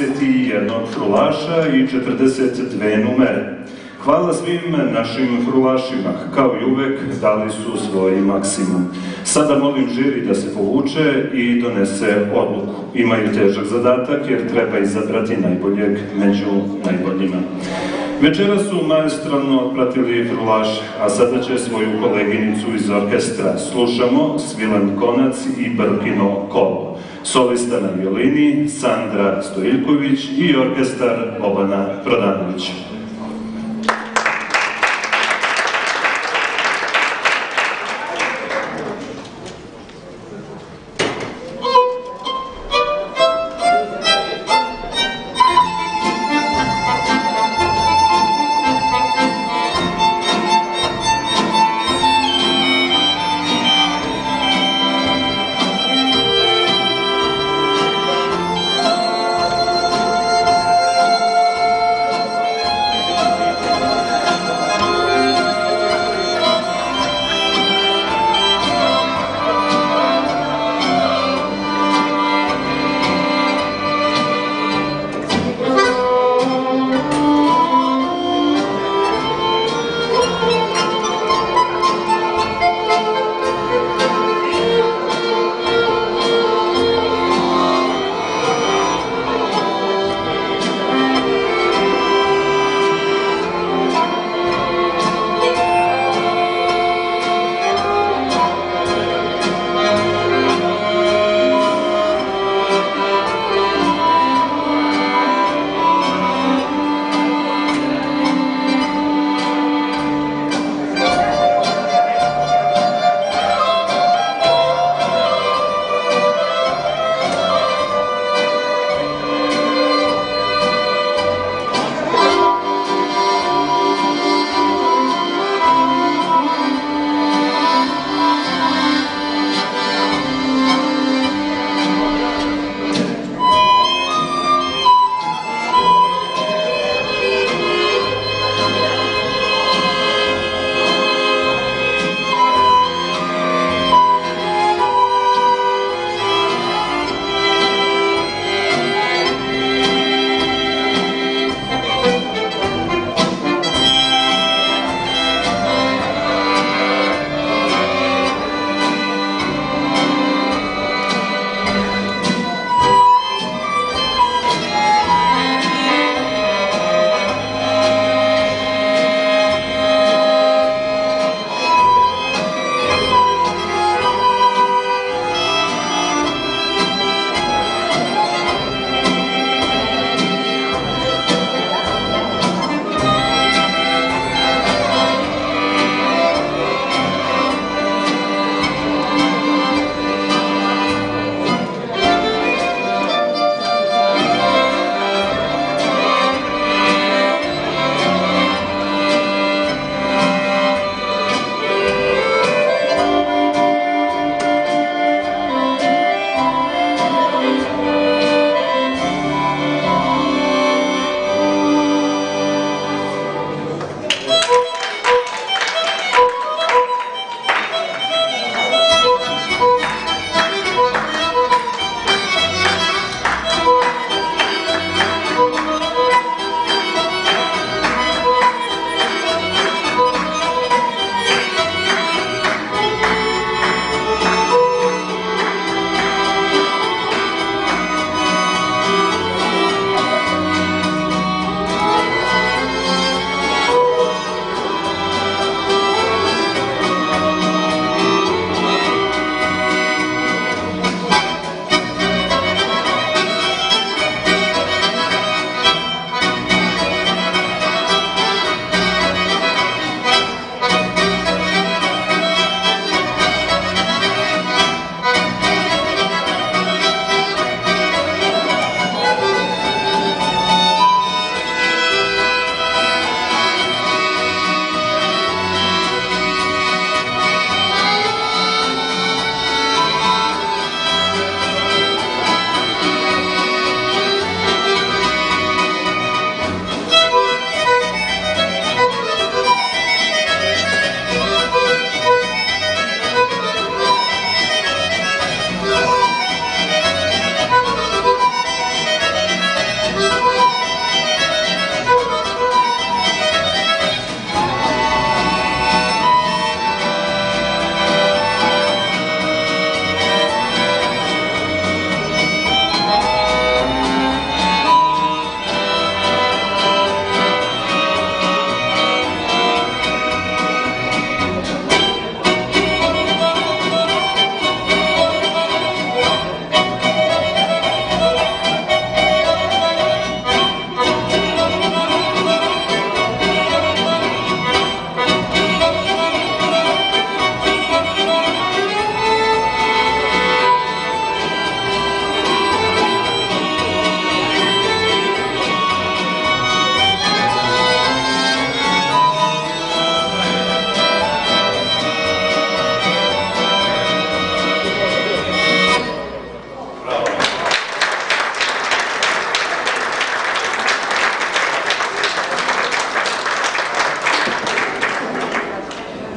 21 frulaša i 42 numere. Hvala svim našim frulašima, kao i uvek dali su svoj maksimum. Sada molim žiri da se povuče i donese odluku. Imaju težak zadatak jer treba izabrati najboljeg među najboljima. Večera su maestralno otpratili frulaše, a sada će svoju koleginicu iz orkestra. Slušamo Svilen Konac i Brkino kolo. Solista na violini Sandra Stojiljković i orkestar Bobana Prodanovića.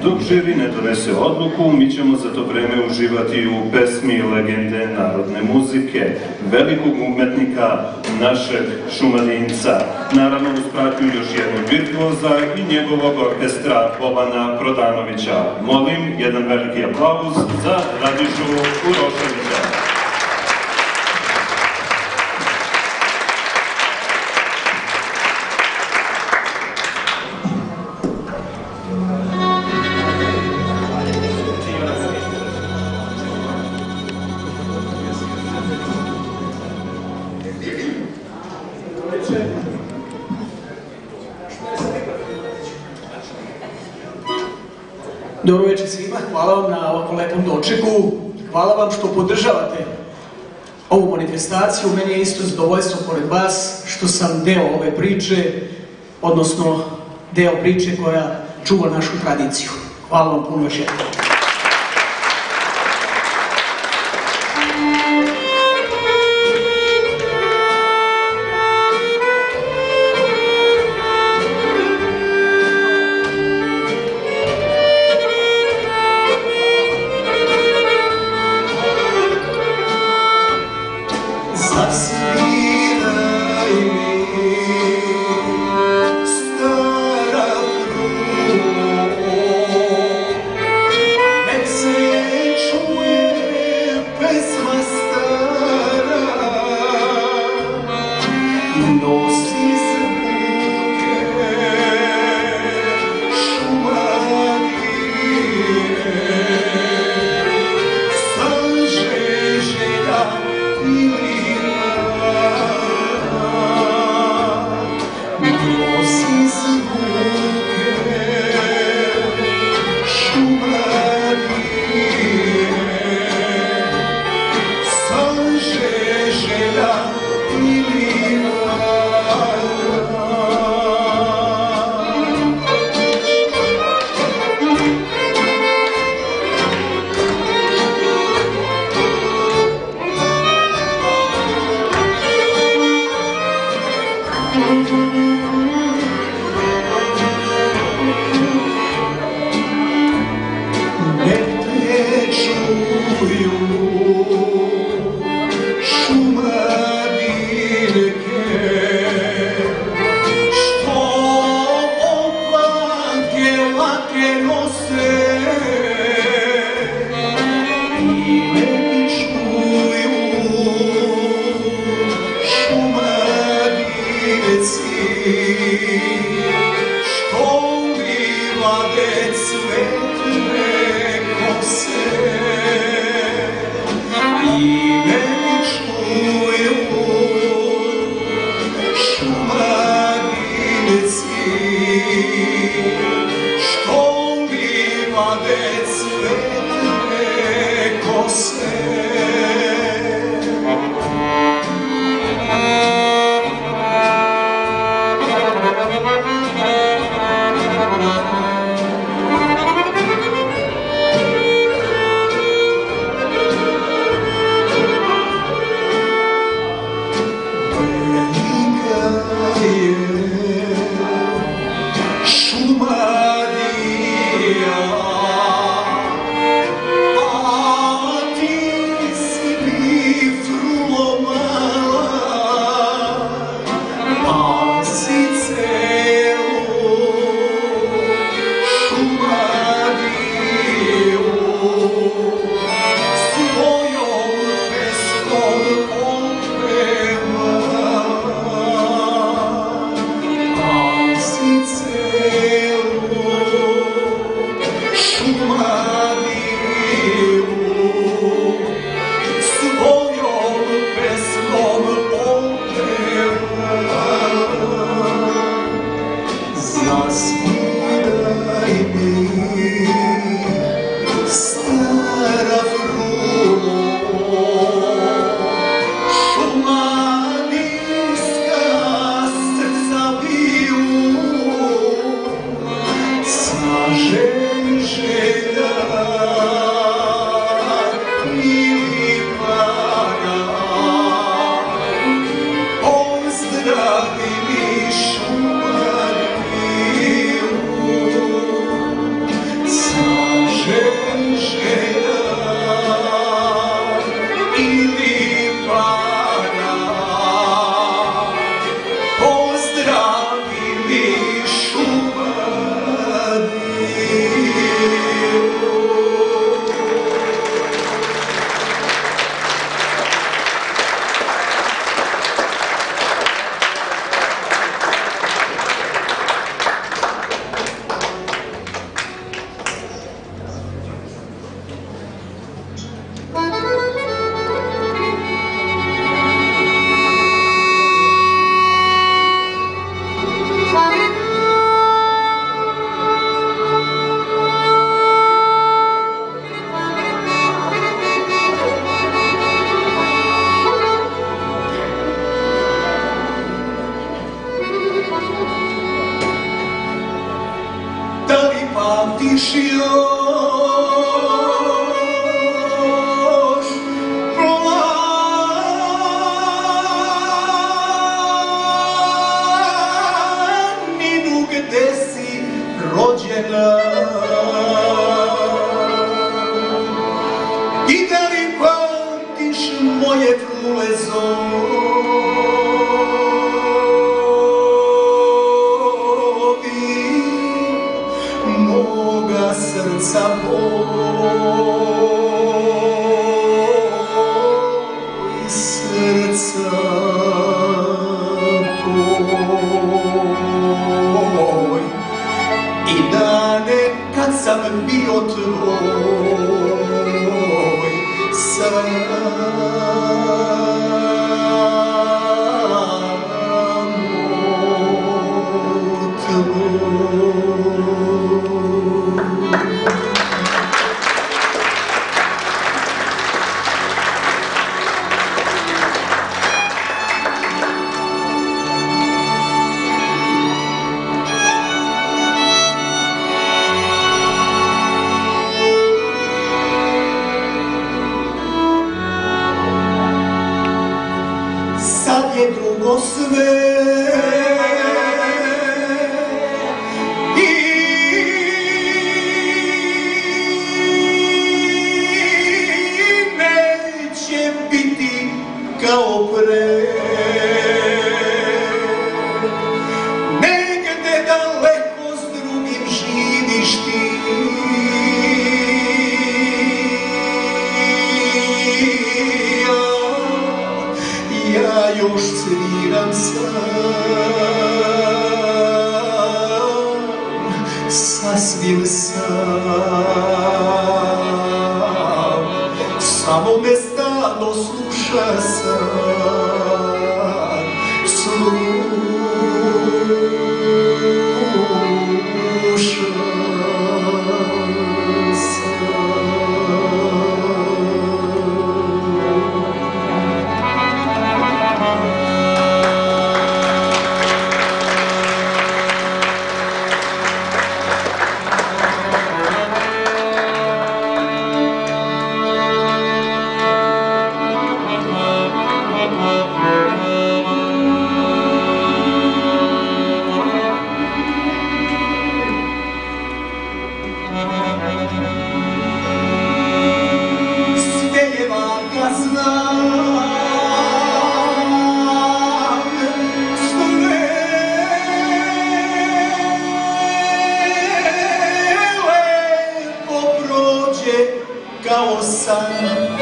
Dok žiri ne donese odluku, mi ćemo za to vreme uživati u pesmi legende narodne muzike, velikog umetnika, našeg Šumadinca. Naravno, uz pratnju još jednog virtuoza i njegovog orkestra Bobana Prodanovića. Molim jedan veliki aplauz za Radišu Uroševića. Dobro večer svima, hvala vam na ovako lepom dočeku, hvala vam što podržavate ovu manifestaciju. Meni je isto zadovoljstvo pored vas što sam deo ove priče, odnosno deo priče koja čuva našu tradiciju. Hvala vam puno još jednom. Šumadija pamtiš još planinu gde si rođena i da li pamtiš moje frule srca boj, srca boj. I dane kad sam bio tvoj, sam drugo sve i neće biti kao pre. Negde daleko s drugim živiš ti, ja još sviram sam, sasvim sam, samo me stalno sluša sam, sluša kao san.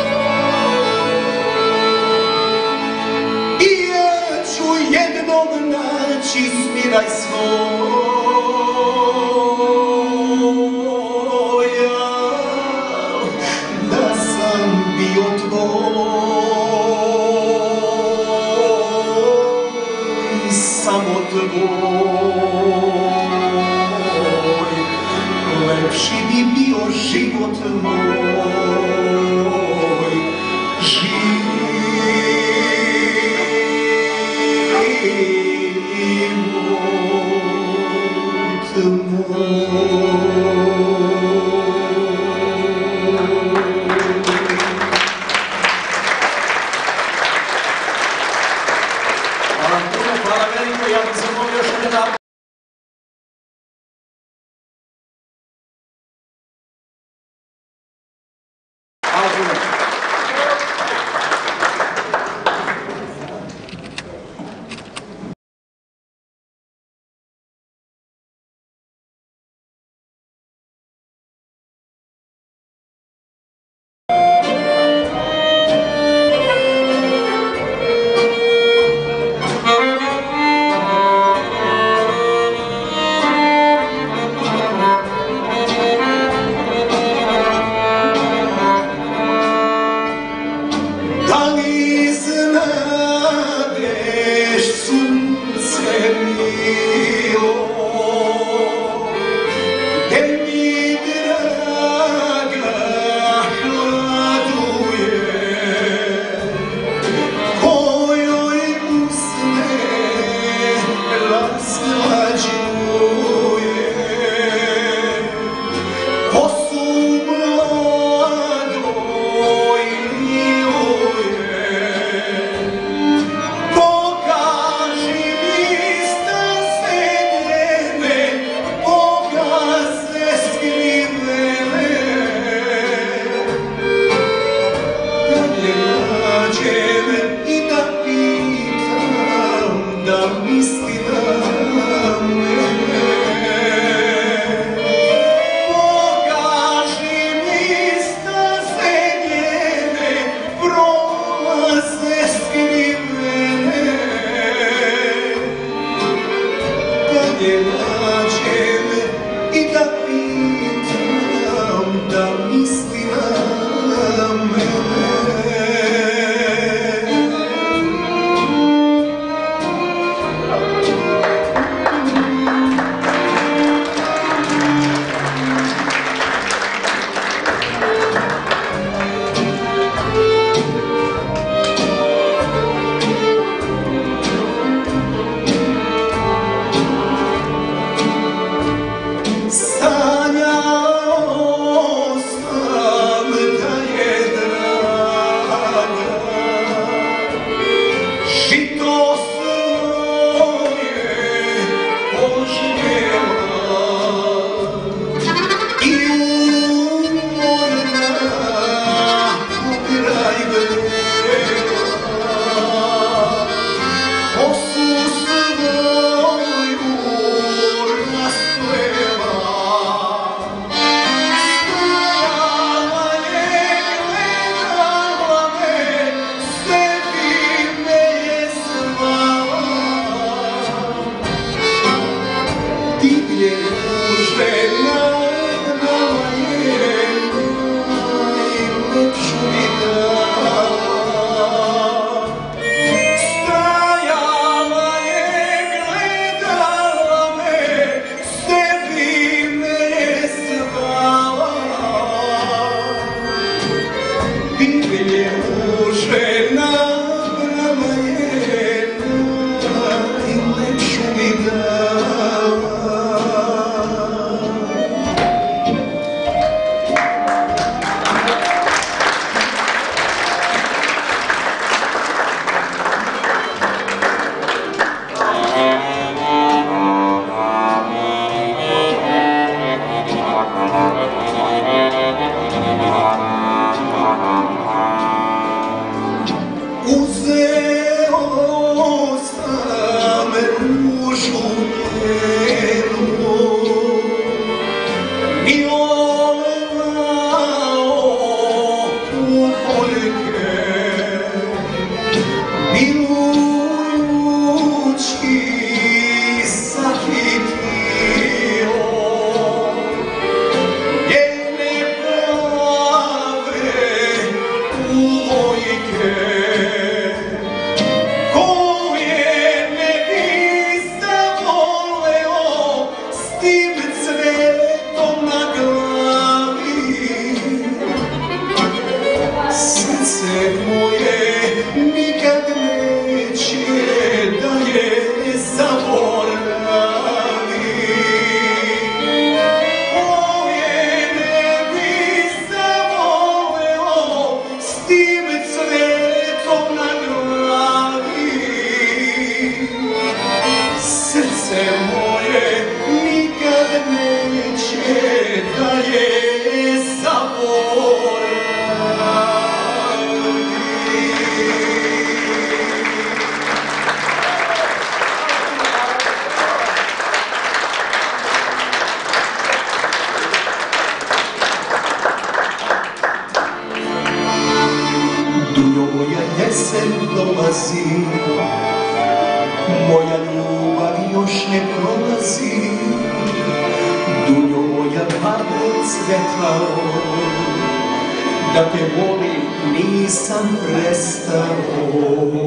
I ja ću jednog naći smiraj svoja, da sam bio tvoj, samo tvoj, lepši bi bio život moj, život moj. Hvala veliko, ja bih zamolio još jedan. Hvala puno. je nađem i da pitam, da misli na mene. Moja ljubav još ne prolazi, Dunjo moja padne cvetao, da te volim nisam prestao.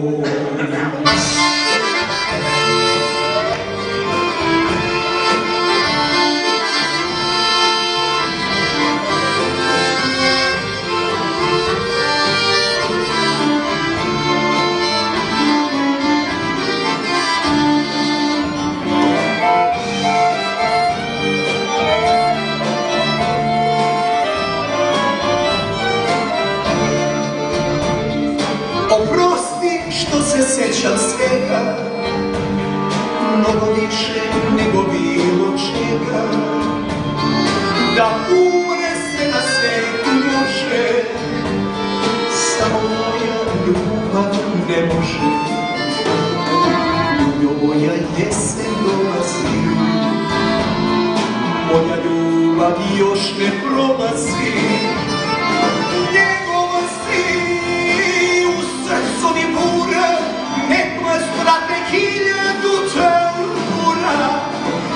Što se sjećam svega, mnogo više nego bilo čega, da umre se na svetu može, samo moja ljubav ne može. Dunjo moja jesen dolazi, moja ljubav još ne prolazi. Nek vas prate 1000 tambura,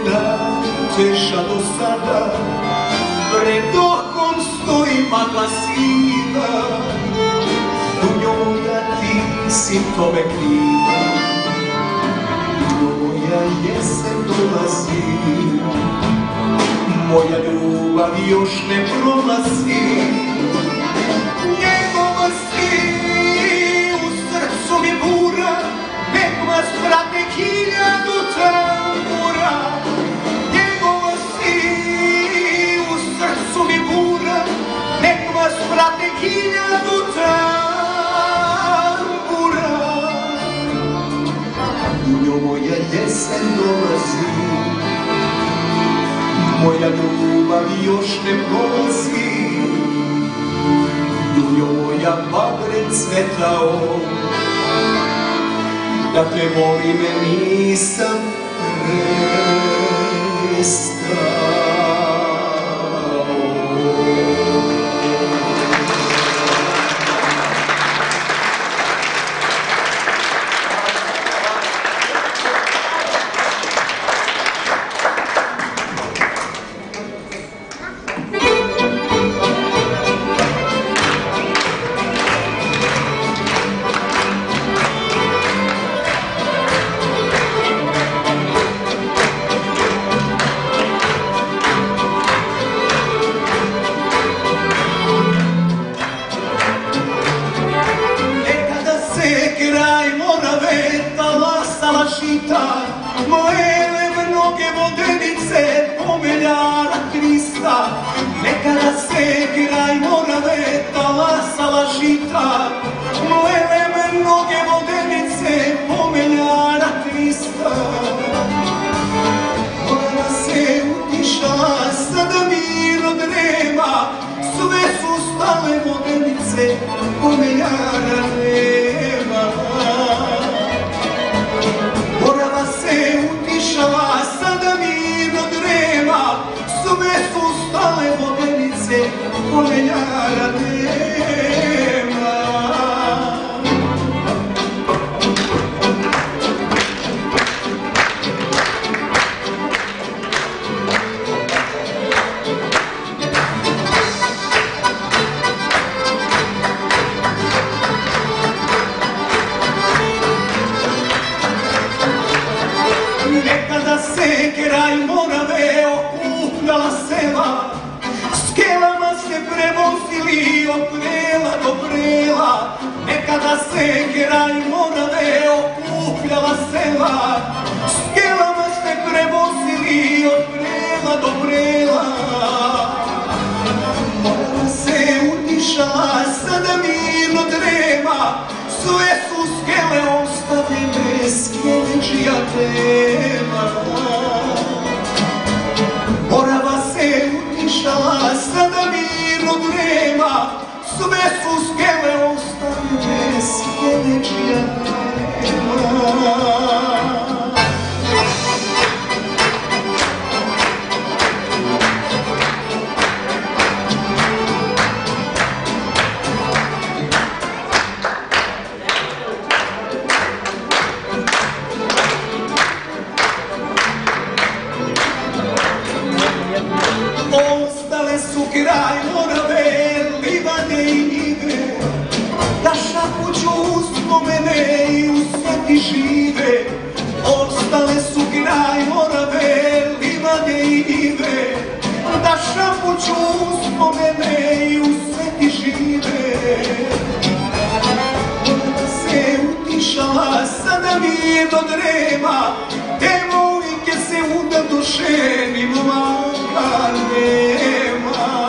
najteža do sada, pred okom stoji magla siva, u njoj ja ti simptome kriva, moja jesen dolazi, moja ljubav još ne prolazi, njegova si u srcu mi bura, nek vas prate 1000 tambura. Njegova si u srcu mi bura, nek vas prate 1000 tambura. U njoj moja jesen dolazi, moja ljubav još ne prolazi, u njoj moja bagre cvetao, da te volim nisam prestao. Moje mnoge vodenice pomeljara Krista, nekada se kraj Morave talasala žita. Moje mnoge vodenice pomeljara Krista, Morava se utišala, sada mirno drema, sve su stale vodenice pomeljara nema. Morava se utišala, sada mirno drema, sve su stale vodenice, pomeljara nema. Nekada se kraj Morave okupljala sela, skelama se prevozili od prela do prela. Nekada se kraj Morave okupljala sela, skelama se prevozili od prela do prela. Morava se utišala, sada mirno drema, sve su skele ostavljene, skele čija tema. Morava se utišala, sada mirno drema, sve su skele ostavljene, skele čija tema. Ostale su kraj Morave, livade i njive, da šapuću uspomene i u sveti žive. Ostale su kraj Morave, livade i njive, da šapuću uspomene i u sveti žive. Morava se utišala, sada mirno drema, devojke se udadoše, ni momaka nema.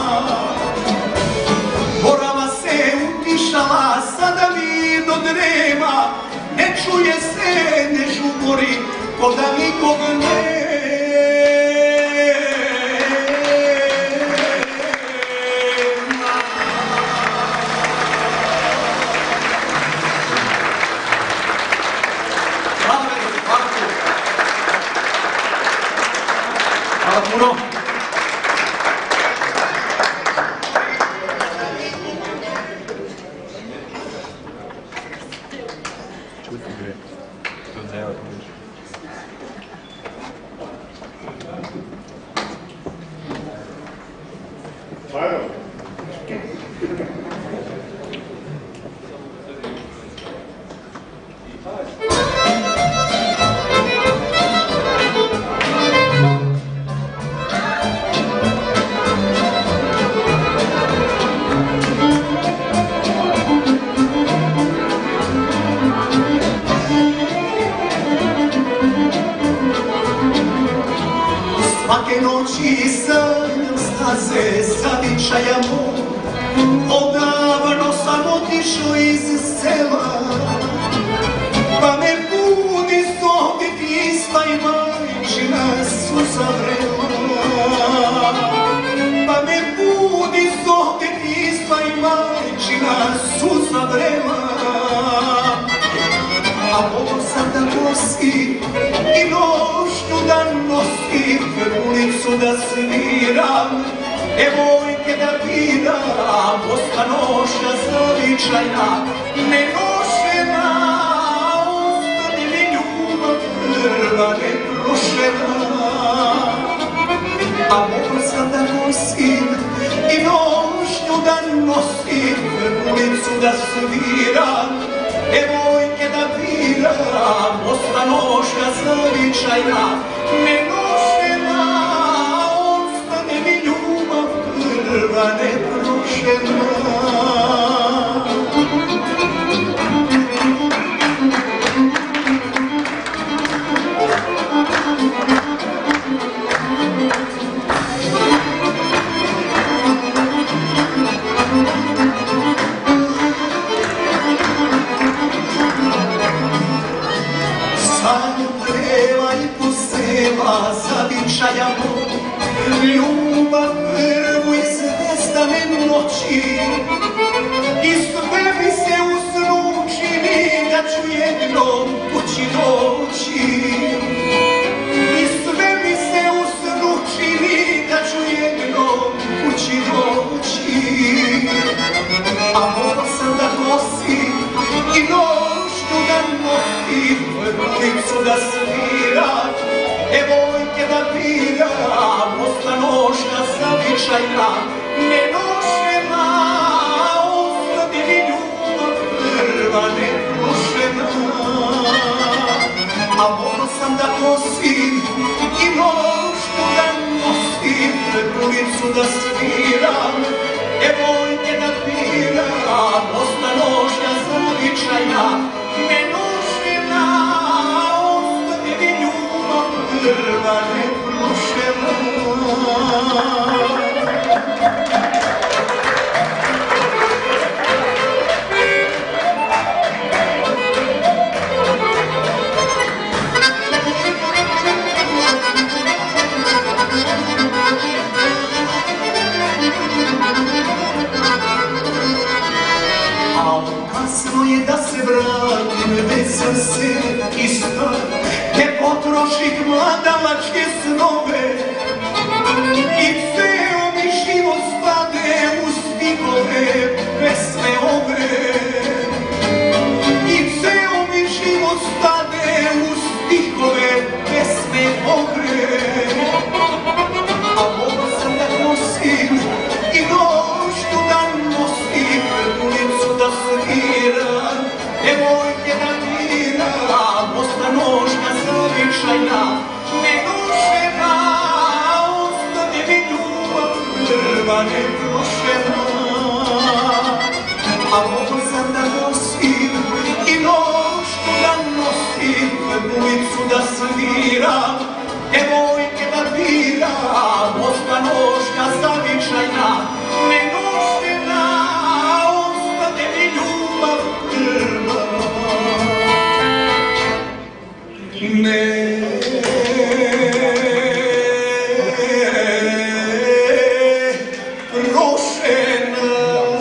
Morava se utišala, sada mirno drema, ne čuje se, ne žubori, ko da nikog nema. Hvala puno. Čuti bre, to deva. Svake noći sanjam staze zavičaja moj, odavno sam otišao iz sela, pa me budi zov djetinjstva i majčina suza vrela. Pa me budi zov djetinjstva i majčina suza vrela. A ovo sam da nosim i nošnju da nosim, ulicu da sviram, devojke da biram, ostanošnja zavičajna, nenošena, ostane mi ljubav prva neprošena. A ovo sam da nosim i nošnju da nosim, ulicu da sviram, devojke da biram, ostanošnja zavičajna, nenošena, ostane mi ljubav prva neprošena. Zavičaja moj, ljubav prvu iz nestane noći, i sve mi se u snu čini da ću jednom kući doći. I sve mi se u snu čini da ću jednom kući doći. A ovo sam da nosim i nošnju da nosim, ulicu da sviram, devojke da biram, ostanošnja zavičajna, nenošena, ostane mi ljubav prva neprošena. A ovo sam da nosim i nošnju da nosim, ulicu da sviram, devojke da biram, ostanošnja zavičajna, nenošena, ostane mi ljubav prva neprošena. Kasno je da se vratim, već sam se i star, ne potroših mladalačke snove, i ceo mi život spade u stihove pesme ove. I ceo mi život spade u stihove pesme ove. A ovo sam da nosim i nošnju da nosim, ulicu da sviram, devojke da biram, ostanošnja zavičajna, nenošena, ostane mi ljubav prva neprošena. A ovo sam da nosim i nošnju da nosim, ulicu da sviram, devojke da biram, ostanošnja zavičajna, nenošena, ostane mi ljubav prva neprošena.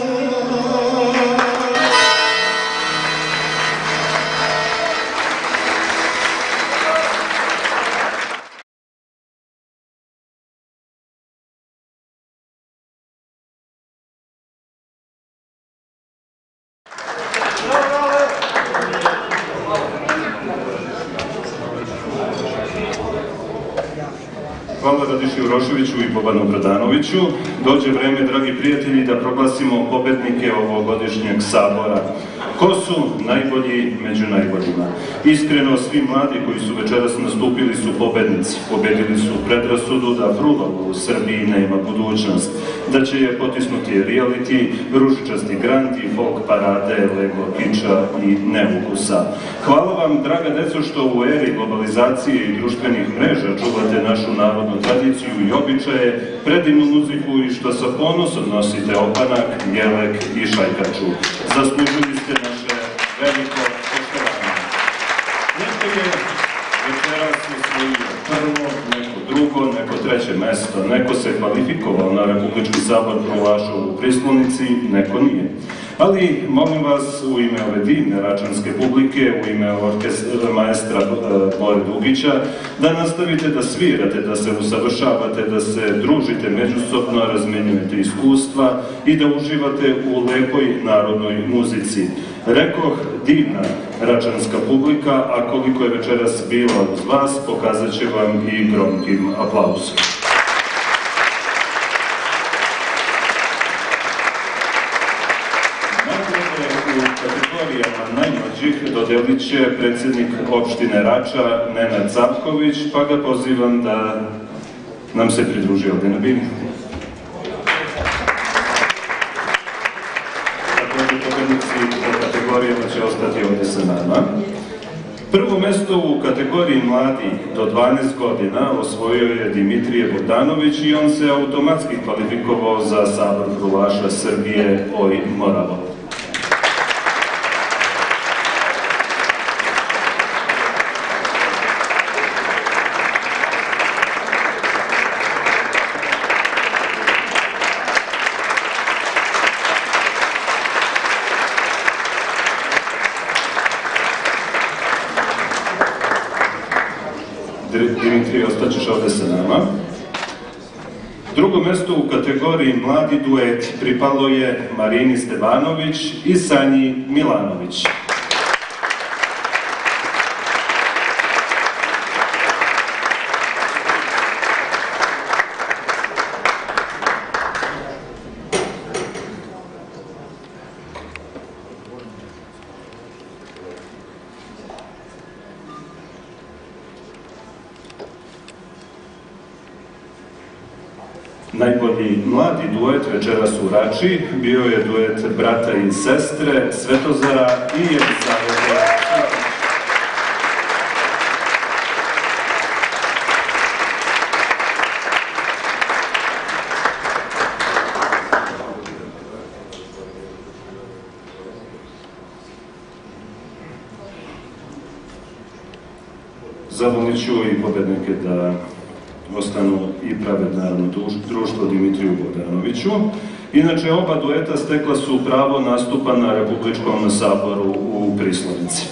Hvala Radiši Uroševiću i Bobanu Bradanoviću. Dođe vreme, dragi prijatelji, da proglasimo pobednike ovogodišnjeg sabora. Ko su najbolji među najboljima? Iskreno, svi mladi koji su večeras nastupili su pobednici. Pobedili su predrasudu da Frula u Srbiji nema budućnost, da će je potisnuti reality, ružičasti granti, folk parade, lego kiča i neukusa. Hvala vam, draga deco, što u eri globalizacije i društvenih mreža čuvate našu narodnu tradiciju i običaje, predivnu muziku i što sa ponosom nosite opanak, jelek i šajkaču. Zaslužili ste naše veliko poštovanje. Neko je večeras osvojio prvo, neko drugo, neko treće mesto, neko se kvalifikovao na Republički sabor Frulaša u Prislonici, neko nije. Ali, molim vas, u ime ove divne račanske publike, u ime maestra Bore Dugića, da nastavite da svirate, da se usavršavate, da se družite međusobno, razmenjujete iskustva i da uživate u lepoj narodnoj muzici. Rekoh, divna račanska publika, a koliko je večeras bila uz vas, pokazat će vam i gromkim aplauzom. Najmlađih dodelit će predsjednik opštine Rača Nenad Capković, pa ga pozivam da nam se pridruži ovdje na bini. Također pobednici u kategorijama će ostati ovdje sa nama. Prvo mesto u kategoriji mladi do 12 godina osvojio je Dimitrije Bogdanović i on se automatski kvalifikovao za sabor Frulaša Srbije Oj Moravo. Dimitri, ostaćeš ovdje sa nama. Drugo mesto u kategoriji mladi duet pripalo je Marini Stevanović i Sanji Milanović. Najbolji mladi duet večeras u Rači bio je duet brata i sestre Svetozara i Jelisaveta. Zamolit ću i pobednike da ostanu i pravedno društvo Dimitriju Bogdanoviću. Inače, oba dueta stekla su pravo nastupa na Republičkom saboru u Prislonici.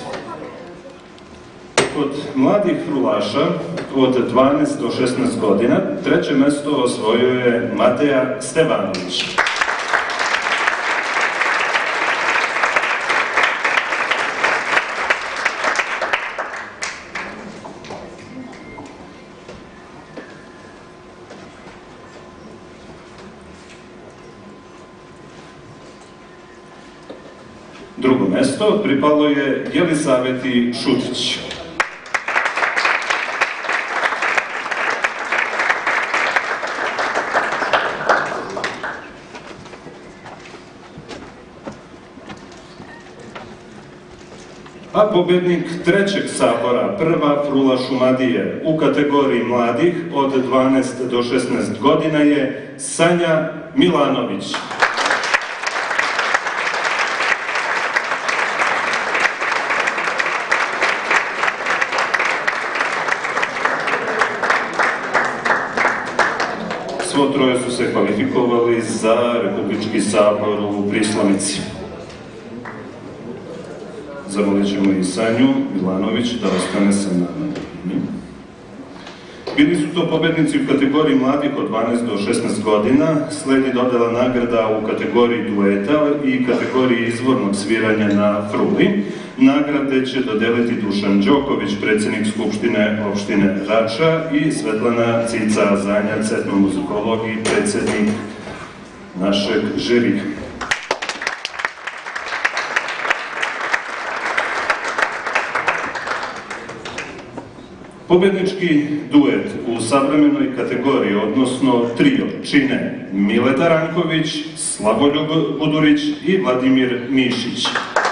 Kod mladih frulaša od 12 do 16 godina treće mesto osvojio je Mateja Stevanović. Drugo mesto pripalo je Jelisaveti Šutić. A pobednik trećeg sabora, prva Frula Šumadije, u kategoriji mladih od 12 do 16 godina je Sanja Milanović. Svo troje su se kvalifikovali za Republički sabor u Prislonici. Zamolit ćemo i Sanju Milanović da ostane sa nama. Bili su to pobednici u kategoriji mladih od 12 do 16 godina, sledi dodela nagrada u kategoriji dueta i kategoriji izvornog sviranja na fruli. Nagrade će dodeliti Dušan Đoković, predsjednik Skupštine opštine Rača, i Svetlana Cica Zanjac, etnomuzikolog i predsjednik našeg žirija. Pobednički duet u savremenoj kategoriji, odnosno trio, čine Mileta Ranković, Slavoljub Budurić i Vladimir Mišić.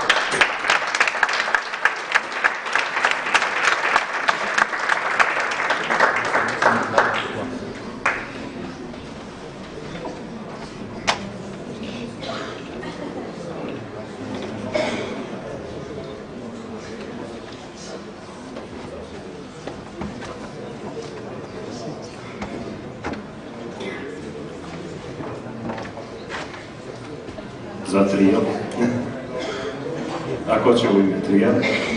Za trio. A ko će u ime trija?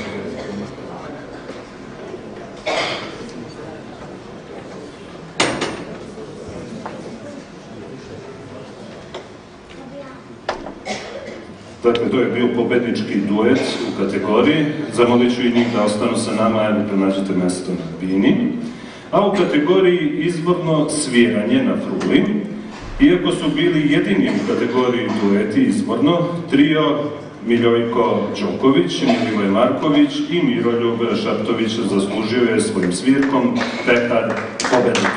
Dakle, to je bio pobednički duet u kategoriji. Zamolit ću i njih da ostanu sa nama, evo pronađete mesto na bini. A u kategoriji izvorno sviranje na fruli, iako su bili jedini u kategoriji dueti izvorno, trio Miljojko Đoković, Milivoje Marković i Miroljub Šaptović zaslužio je svojim svirkom pehar pobednika.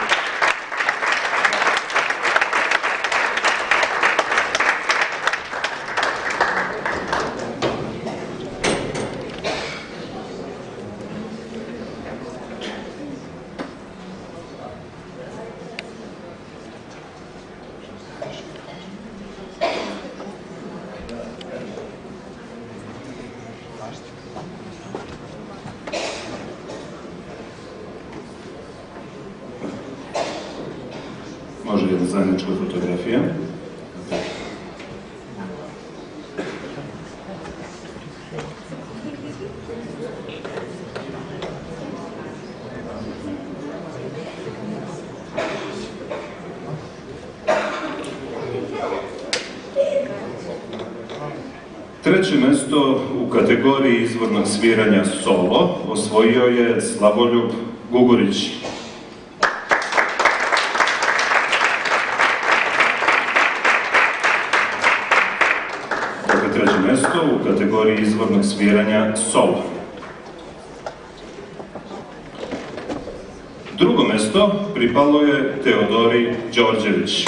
Može jedna zajednička fotografija. Treće mesto u kategoriji izvornog sviranja solo osvojio je Slavoljub Gugurić. Treće mesto u kategoriji izvornog sviranja solo. Drugo mesto pripalo je Teodori Đorđević.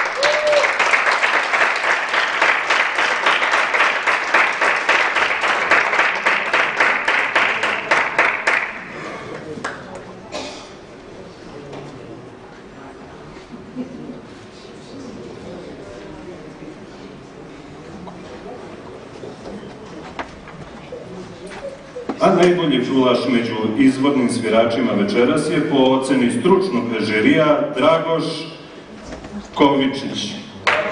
A najbolji frulaš među izvornim sviračima večeras je po oceni stručnog žirija Dragoš Kovačević.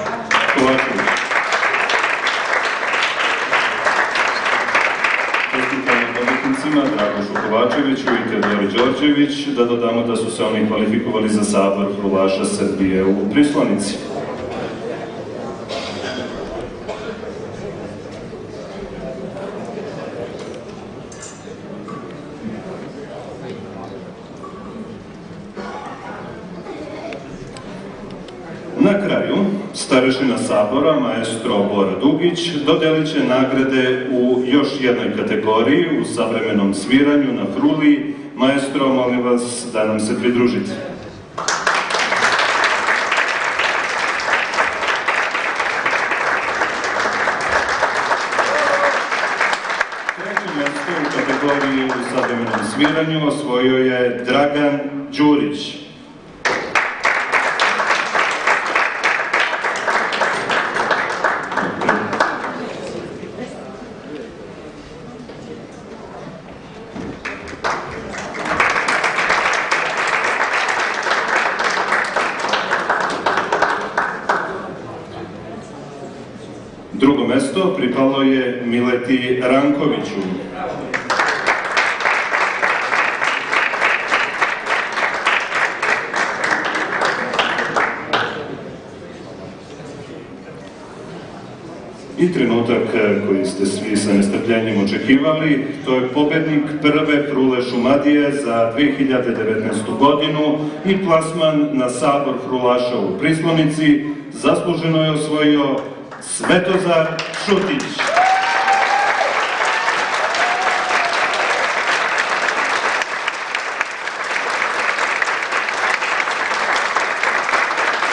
Čestitamo pobednicima Dragošu Kovačeviću i Teodori Đorđević, da dodamo da su se oni kvalifikovali za sabor frulaša Srbije u Prislonici. Na kraju, starešina sabora, maestro Bora Dugić, dodelit će nagrade u još jednoj kategoriji, u savremenom sviranju na fruli. Maestro, molim vas da nam se pridružite. Treće mjesto u kategoriji u savremenom sviranju osvojio je Dragan Đurić. Drugo mesto pripalo je Mileti Rankoviću. I trenutak koji ste svi sa nestrpljenjem očekivali, to je pobednik prve frule Šumadije za 2019. godinu i plasman na sabor frulaša u Prislonici. Zasluženo je osvojio Svetozar Šutić.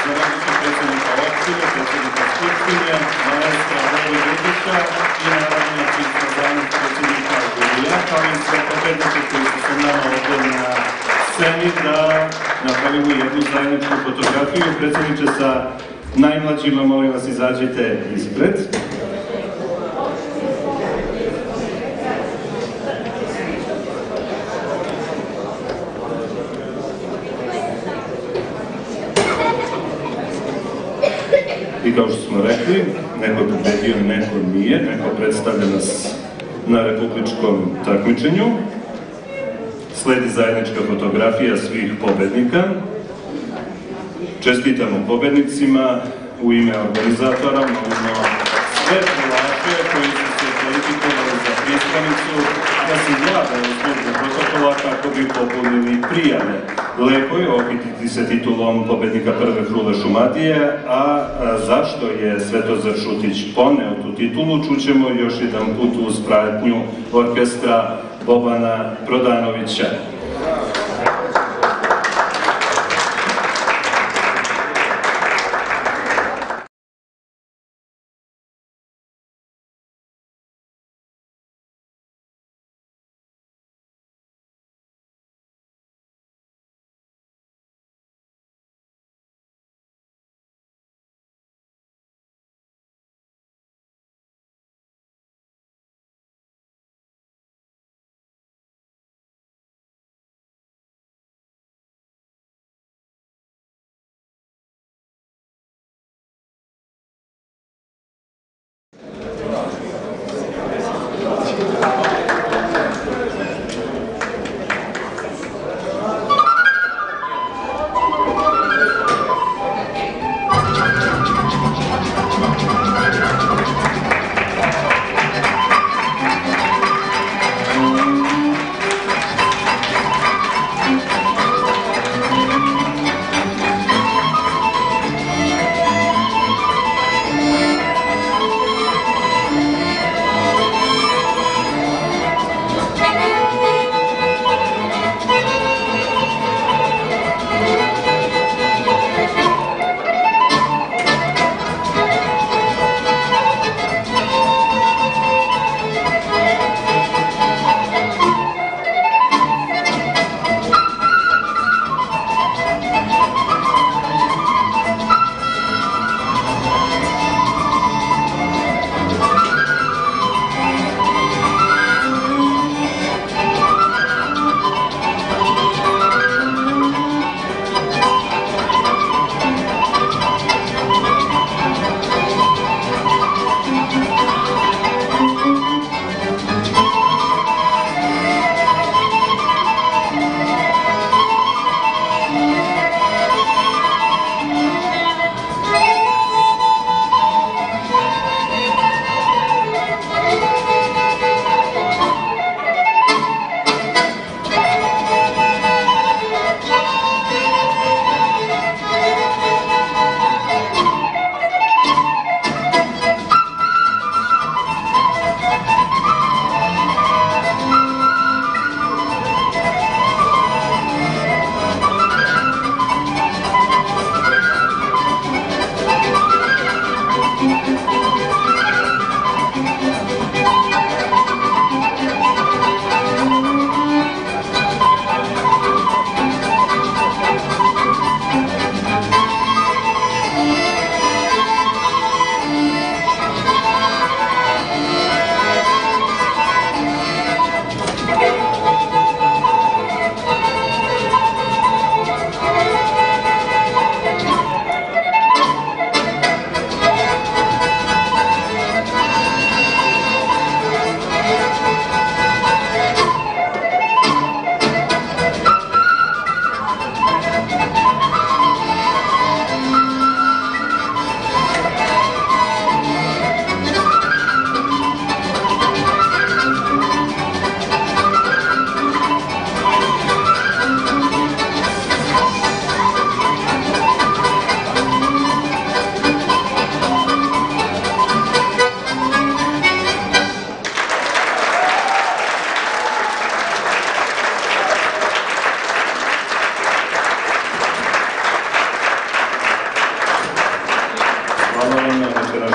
Zoranića, predsjednika opštine, predsjednika Skupštine, maestra Boga Dudića i naravno čista zamjenik predsjednika Gurija, kao i sve pobednike koji su sa nama ovdje na sceni da napravimo jednu zajedničku fotografiju. Predsjedniče, sa najmlađima, molim vas, izađite ispred. I kao što smo rekli, neko je pobedio, neko nije, neko predstavlja nas na republičkom takmičenju. Sledi zajednička fotografija svih pobednika. Čestitamo pobednicima u ime organizatora, molimo sve prolaše koji su se kvalifikovali za pristanicu da se jave u službu protokola kako bi popunili prijave. Lepo je okititi se titulom pobednika prve frule Šumadije, a zašto je Svetozar Šutić poneo tu titulu, čućemo još jedan put uz pratnju orkestra Bobana Prodanovića.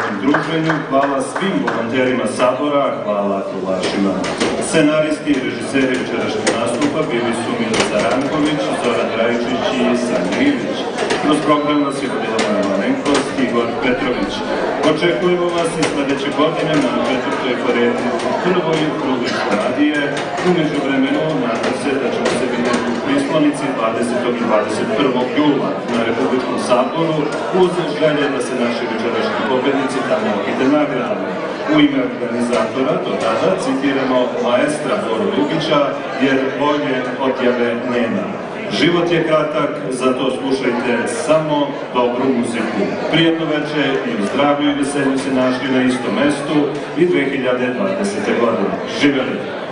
lepom druženju, hvala svim volonterima Sabora, hvala krulašima. Scenaristi i režiseri jučerašnjeg nastupa bili su Milica Ranković, Zoran Drajičić i Sanja Ilić. Kroz program nas je vodila Maja Malenkost i Igor Petrović. Očekujemo vas i sledeće godine na 4. paredi u prvoj krugli Šumadije. U međuvremenu nadam se da ćemo se vidjeti u Prislonici 20. i 21. jula na Republičkom saboru uz želje da se naši večerašnji pobednici tamo ide nagradama. U ime organizatora do tada citiramo maestra Boru Dugića jer bolje odjave nema. Život je kratak, zato slušajte samo dobru muziku. Prijetno večer i u zdravlju i veselju se našli na istom mestu i 2020. godine. Živjeli!